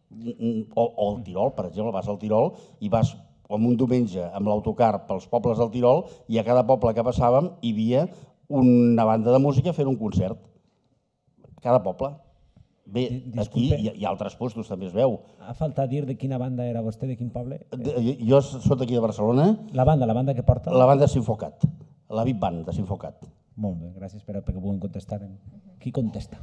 O el Tirol, per exemple, vas al Tirol i vas en un diumenge amb l'autocar pels pobles del Tirol i a cada poble que passàvem hi havia una banda de música fent un concert. Cada poble. Bé, aquí hi ha altres puestos, també es veu. Ha faltat dir de quina banda era vostè, de quin poble? Jo soc d'aquí de Barcelona. La banda que porta? La banda Sinfocat, la Big Band de Sinfocat. Molt bé, gràcies perquè puguin contestar. Qui contesta?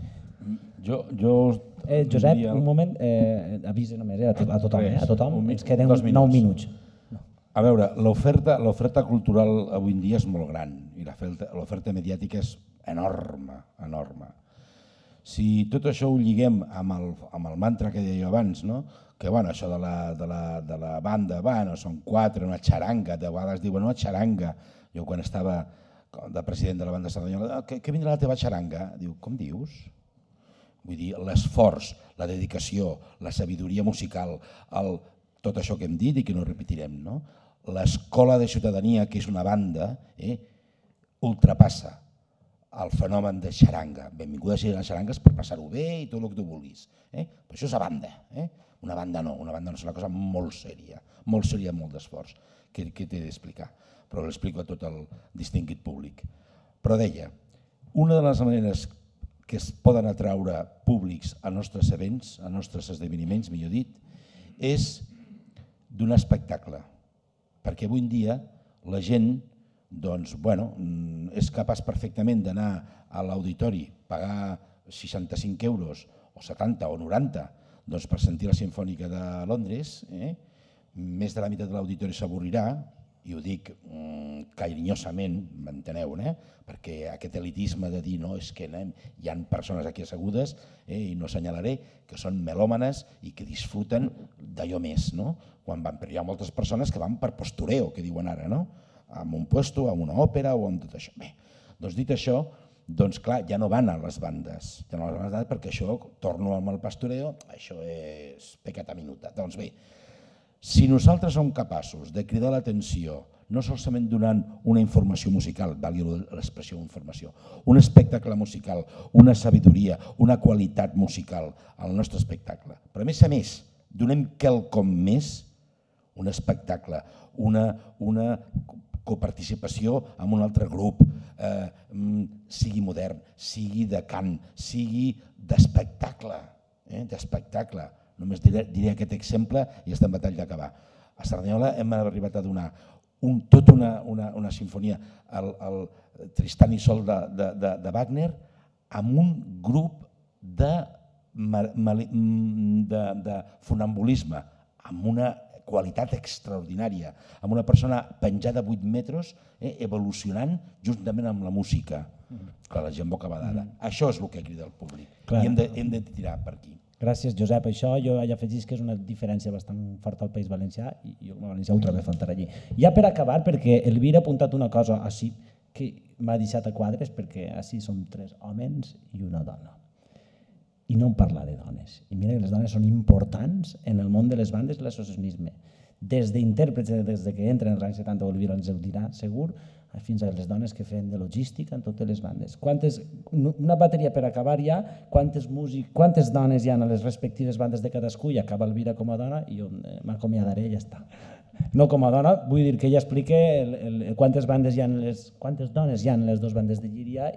Josep, un moment, avisa només a tothom, ens queden 9 minuts. A veure, l'oferta cultural avui en dia és molt gran i l'oferta mediàtica és enorme, enorme. Si tot això ho lliguem amb el mantra que deia abans, que això de la banda, són 4, una xaranga, de vegades diuen una xaranga. Jo quan estava de president de la banda Cerdanyola, que vindrà la teva xaranga? Diu, com dius? Vull dir, l'esforç, la dedicació, la sabidoria musical, tot això que hem dit i que no repetirem, l'escola de ciutadania, que és una banda, ultrapassa el fenomen de xaranga. Benvinguda sigui les xarangues per passar-ho bé i tot el que tu vulguis. Però això és a banda. Una banda no és una cosa molt sèria, molt d'esforç, que t'he d'explicar, però l'explico a tot el distingit públic. Però deia, una de les maneres que es poden atraure públics als nostres events, als nostres esdeveniments, millor dit, és donar espectacle, perquè avui en dia la gent és capaç perfectament d'anar a l'auditori, pagar 65 euros o 70 o 90 per sentir la Simfònica de Londres, més de la meitat de l'auditori s'avorrirà, i ho dic carinyosament, m'enteneu, perquè aquest elitisme de dir és que hi ha persones aquí assegudes, i no assenyalaré, que són melòmanes i que disfruten d'allò més, quan van, però hi ha moltes persones que van per postureo, que diuen ara, amb un puesto, amb una òpera o amb tot això. Bé, doncs dit això, doncs clar, ja no van a les bandes, perquè això, torno amb el pastoreo, això és pecat a minuta. Doncs bé, si nosaltres som capaços de cridar l'atenció, no solament donant una informació musical, valgui l'expressió informació, un espectacle musical, una sabidoria, una qualitat musical al nostre espectacle, però a més, donem quelcom més, un espectacle, una coparticipació amb un altre grup, sigui modern, sigui de cant, sigui d'espectacle, Només diré aquest exemple i estem a tall d'acabar. A Cerdanyola hem arribat a donar tota una sinfonia, el Tristan i Sol de Wagner, amb un grup de funambulisme, amb una qualitat extraordinària, amb una persona penjada a 8 metres, evolucionant juntament amb la música, que la gent bocabadada. Això és el que crida el públic i hem de tirar per aquí. Gràcies, Josep. Això jo ja afegís que és una diferència bastant forta al País Valencià i jo com a valencià ho trobo a faltar allí. Ja per acabar, perquè Elvira ha apuntat una cosa així que m'ha deixat a quadres, perquè així som 3 homes i una dona. I no em parla de dones. I mira que les dones són importants en el món de les bandes i l'associacionisme. Des d'intèrprets, des que entren als anys 70, Elvira ens ho dirà segur, fins a les dones que feien de logística en totes les bandes. Una bateria per acabar ja, quantes dones hi ha a les respectives bandes de cadascú, i acaba Elvira com a dona i jo m'acomiadaré i ja està. No com a dona, vull dir que ella explica quantes dones hi ha en les 2 bandes de Llíria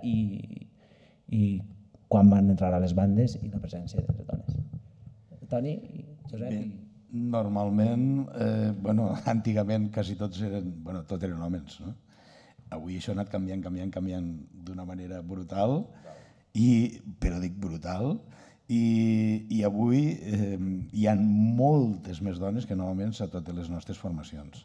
i quan van entrar a les bandes i la presència de les dones. Toni, Josep... Normalment, antigament quasi tots eren homes, no? Avui això ha anat canviant d'una manera brutal, però dic brutal, i avui hi ha moltes més dones que no homes a totes les nostres formacions,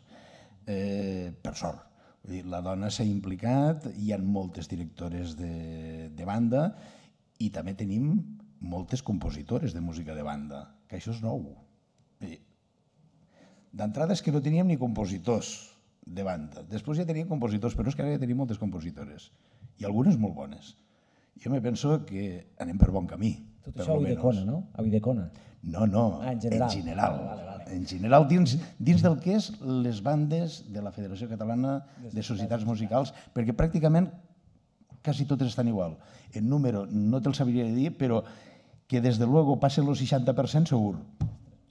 per sort. La dona s'ha implicat, hi ha moltes directores de banda i també tenim moltes compositores de música de banda, que això és nou. D'entrada és que no teníem ni compositors de banda. Després ja teníem compositors, però és que ara ja tenim moltes compositores i algunes molt bones. Jo me penso que anem per bon camí. Tot això a Uidecona, no? A Uidecona. No, en general. En general, dins del que és les bandes de la Federació Catalana de Societats Musicals, perquè pràcticament quasi totes estan igual. En número no te'l sabria dir, però que des de luego passen el 60% segur.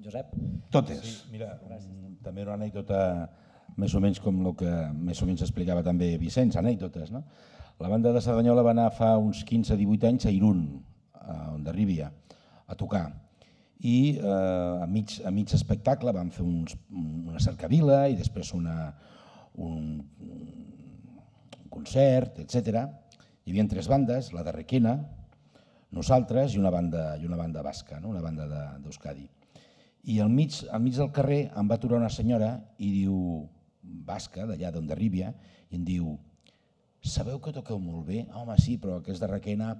Josep? Totes. Mira, també una anècdota més o menys com el que més o menys explicava també Vicenç, anècdotes, no? La banda de Cerdanyola va anar fa uns 15-18 anys a Irún, a Hondarribia, a tocar. I a mig espectacle vam fer una cercavila i després un concert, etc. Hi havia 3 bandes, la de Requena, nosaltres i una banda basca, una banda d'Euskadi. I al mig del carrer em va aturar una senyora i diu, basca, d'allà d'Hondarribia, i em diu, sabeu que toqueu molt bé? Home, sí, però aquests de Requena...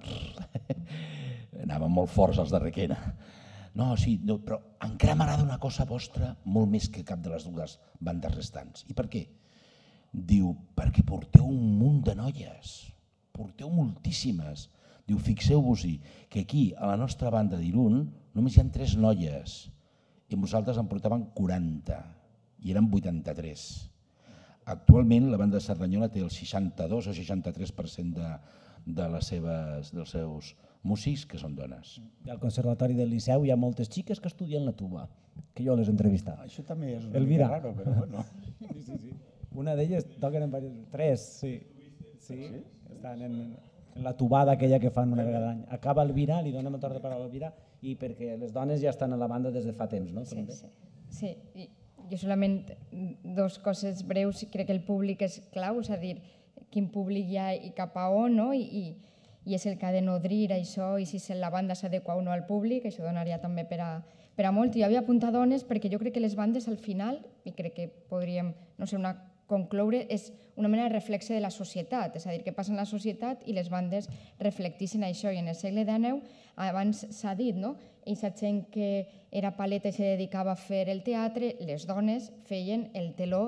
Anaven molt forts els de Requena. No, sí, però encara m'agrada una cosa vostra molt més que cap de les 2 bandes restants. I per què? Diu, perquè porteu un munt de noies, porteu moltíssimes. Diu, fixeu-vos-hi que aquí, a la nostra banda d'Irún, només hi ha 3 noies i vosaltres en portaven 40 i eren 83. Actualment la banda de Cerdanyola té el 62 o 63% dels seus músics que són dones. Al Conservatori del Liceu hi ha moltes xiques que estudien la tuba, que jo les he entrevistat. Això també és Elvira. raro, però bueno. Sí. Una d'elles toquen en diversos... 3, sí. Estan en la tubada aquella que fan una vegada l'any. Acaba Elvira, li donem el torn de paraula a Elvira, i perquè les dones ja estan a la banda des de fa temps, no? Sí. Jo solament 2 coses breus. Crec que el públic és clau, és a dir, quin públic hi ha i cap a on, no? I és el que ha de nodrir això, i si la banda s'adequa o no al públic, això donaria també per a molt. Jo havia apuntat dones perquè jo crec que les bandes al final, i crec que podríem, concloure, és una mena de reflexe de la societat, és a dir, què passa en la societat i les bandes reflectissin això. I en el segle XIX, abans s'ha dit, no? Eixa gent que era paleta i se dedicava a fer el teatre, les dones feien el teló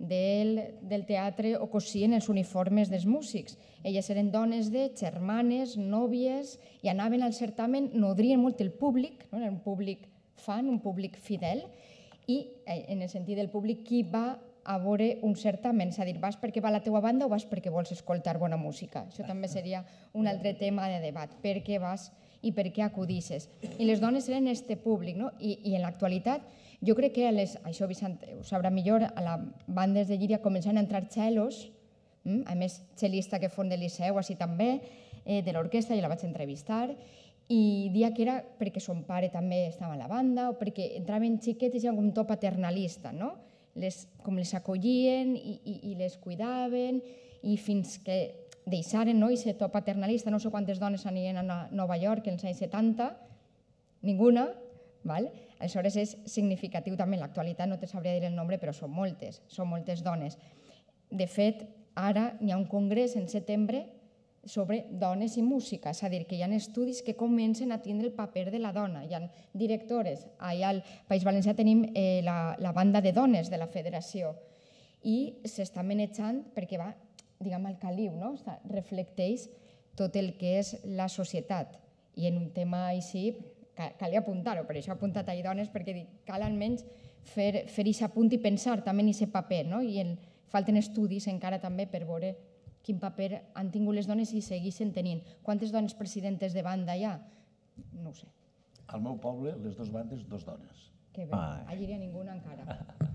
del teatre o cosien els uniformes dels músics. Elles eren dones de germanes, nòvies, i anaven al certamen, nodrien molt el públic, era un públic fan, un públic fidel, i en el sentit del públic qui va a veure un certamen, és a dir, vas perquè va a la teua banda o vas perquè vols escoltar bona música. Això també seria un altre tema de debat, per què vas i per què acudisses. I les dones eren este públic, no? I en l'actualitat jo crec que, això Vicent ho sabrà millor, a les bandes de Llíria començaven a entrar xelos, a més xelista que fon del Liceu, així també, de l'orquestra, jo la vaig entrevistar, i dia que era perquè son pare també estava a la banda o perquè entraven xiquetes i amb un to paternalista, no? Com les acollien i les cuidaven, i fins que deixaren aquest to paternalista. No sé quantes dones anirien a Nova York en els anys 70, ninguna. Aleshores és significatiu també en l'actualitat, no te sabria dir el nombre, però són moltes dones. De fet, ara hi ha un congrés en setembre sobre dones i música, és a dir, que hi ha estudis que comencen a tindre el paper de la dona, hi ha directores, allà al País Valencià tenim la banda de dones de la federació i s'està manejant perquè va, diguem, al caliu, reflecteix tot el que és la societat, i en un tema així calia apuntar-ho, per això he apuntat a dones, perquè cal almenys fer aquest apunt i pensar també en aquest paper, i falten estudis encara també per veure quin paper han tingut les dones i segueixen tenint. Quantes dones presidentes de banda hi ha? No ho sé. Al meu poble, les 2 bandes, 2 dones. Que bé, a Llíria ninguna encara.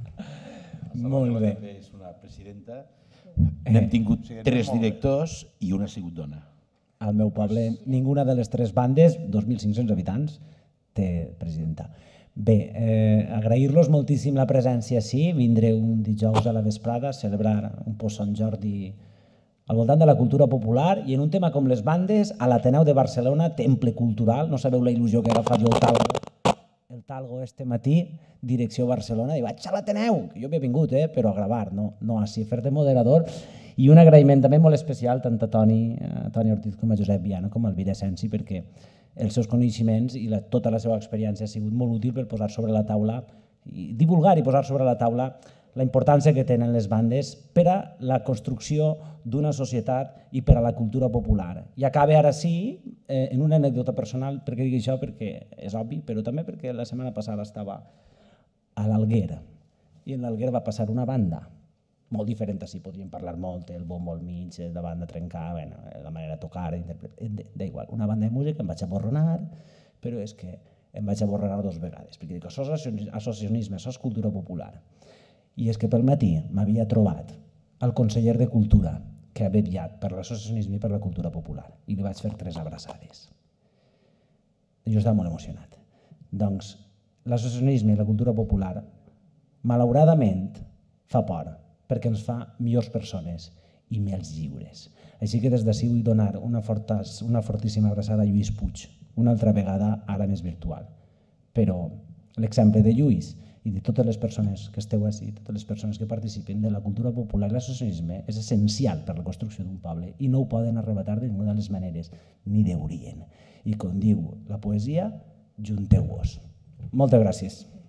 Molt bé. També és una presidenta. N'hem tingut 3 directors i una ha sigut dona. Al meu poble, ninguna de les 3 bandes, 2.500 habitants, té presidenta. Bé, agrair-los moltíssim la presència així, vindré un dijous a la vesprada a celebrar un post-Sant Jordi al voltant de la cultura popular, i en un tema com les bandes, a l'Ateneu de Barcelona, temple cultural, no sabeu la il·lusió que he agafat jo el talgo este matí, direcció Barcelona, i vaig a l'Ateneu, que jo havia vingut, però a gravar, no així, fer de moderador, i un agraïment també molt especial tant a Toni Ortiz com a Josep Viana com a Elvira Sensi, perquè els seus coneixements i tota la seva experiència ha sigut molt útil per posar sobre la taula, i divulgar i posar sobre la taula la importància que tenen les bandes per a la construcció d'una societat i per a la cultura popular. I acabe ara sí en una anècdota personal. Per què dic això? Perquè és obvi, però també perquè la setmana passada estava a l'Alguer, i en l'Alguer va passar una banda molt diferent, així podríem parlar molt, el bombo al mig, la banda trencar, la manera de tocar, d'igual, una banda de música, em vaig aborronar, però és que em vaig aborregar 2 vegades, perquè dic, això és associacionisme, això és cultura popular. I és que pel matí m'havia trobat el conseller de Cultura, que ha vetllat per l'associacionisme i per la cultura popular, i li vaig fer 3 abraçades. Jo estava molt emocionat. Doncs l'associacionisme i la cultura popular, malauradament, fa por, perquè ens fa millors persones i més lliures. Així que des d'ací vull donar una fortíssima abraçada a Lluís Puig, una altra vegada ara més virtual. Però l'exemple de Lluís i de totes les persones que esteu així, totes les persones que participen de la cultura popular i l'associacionisme és essencial per a la construcció d'un poble i no ho poden arrebatar de ninguna de les maneres, ni deurien. I com diu la poesia, junteu-vos. Moltes gràcies.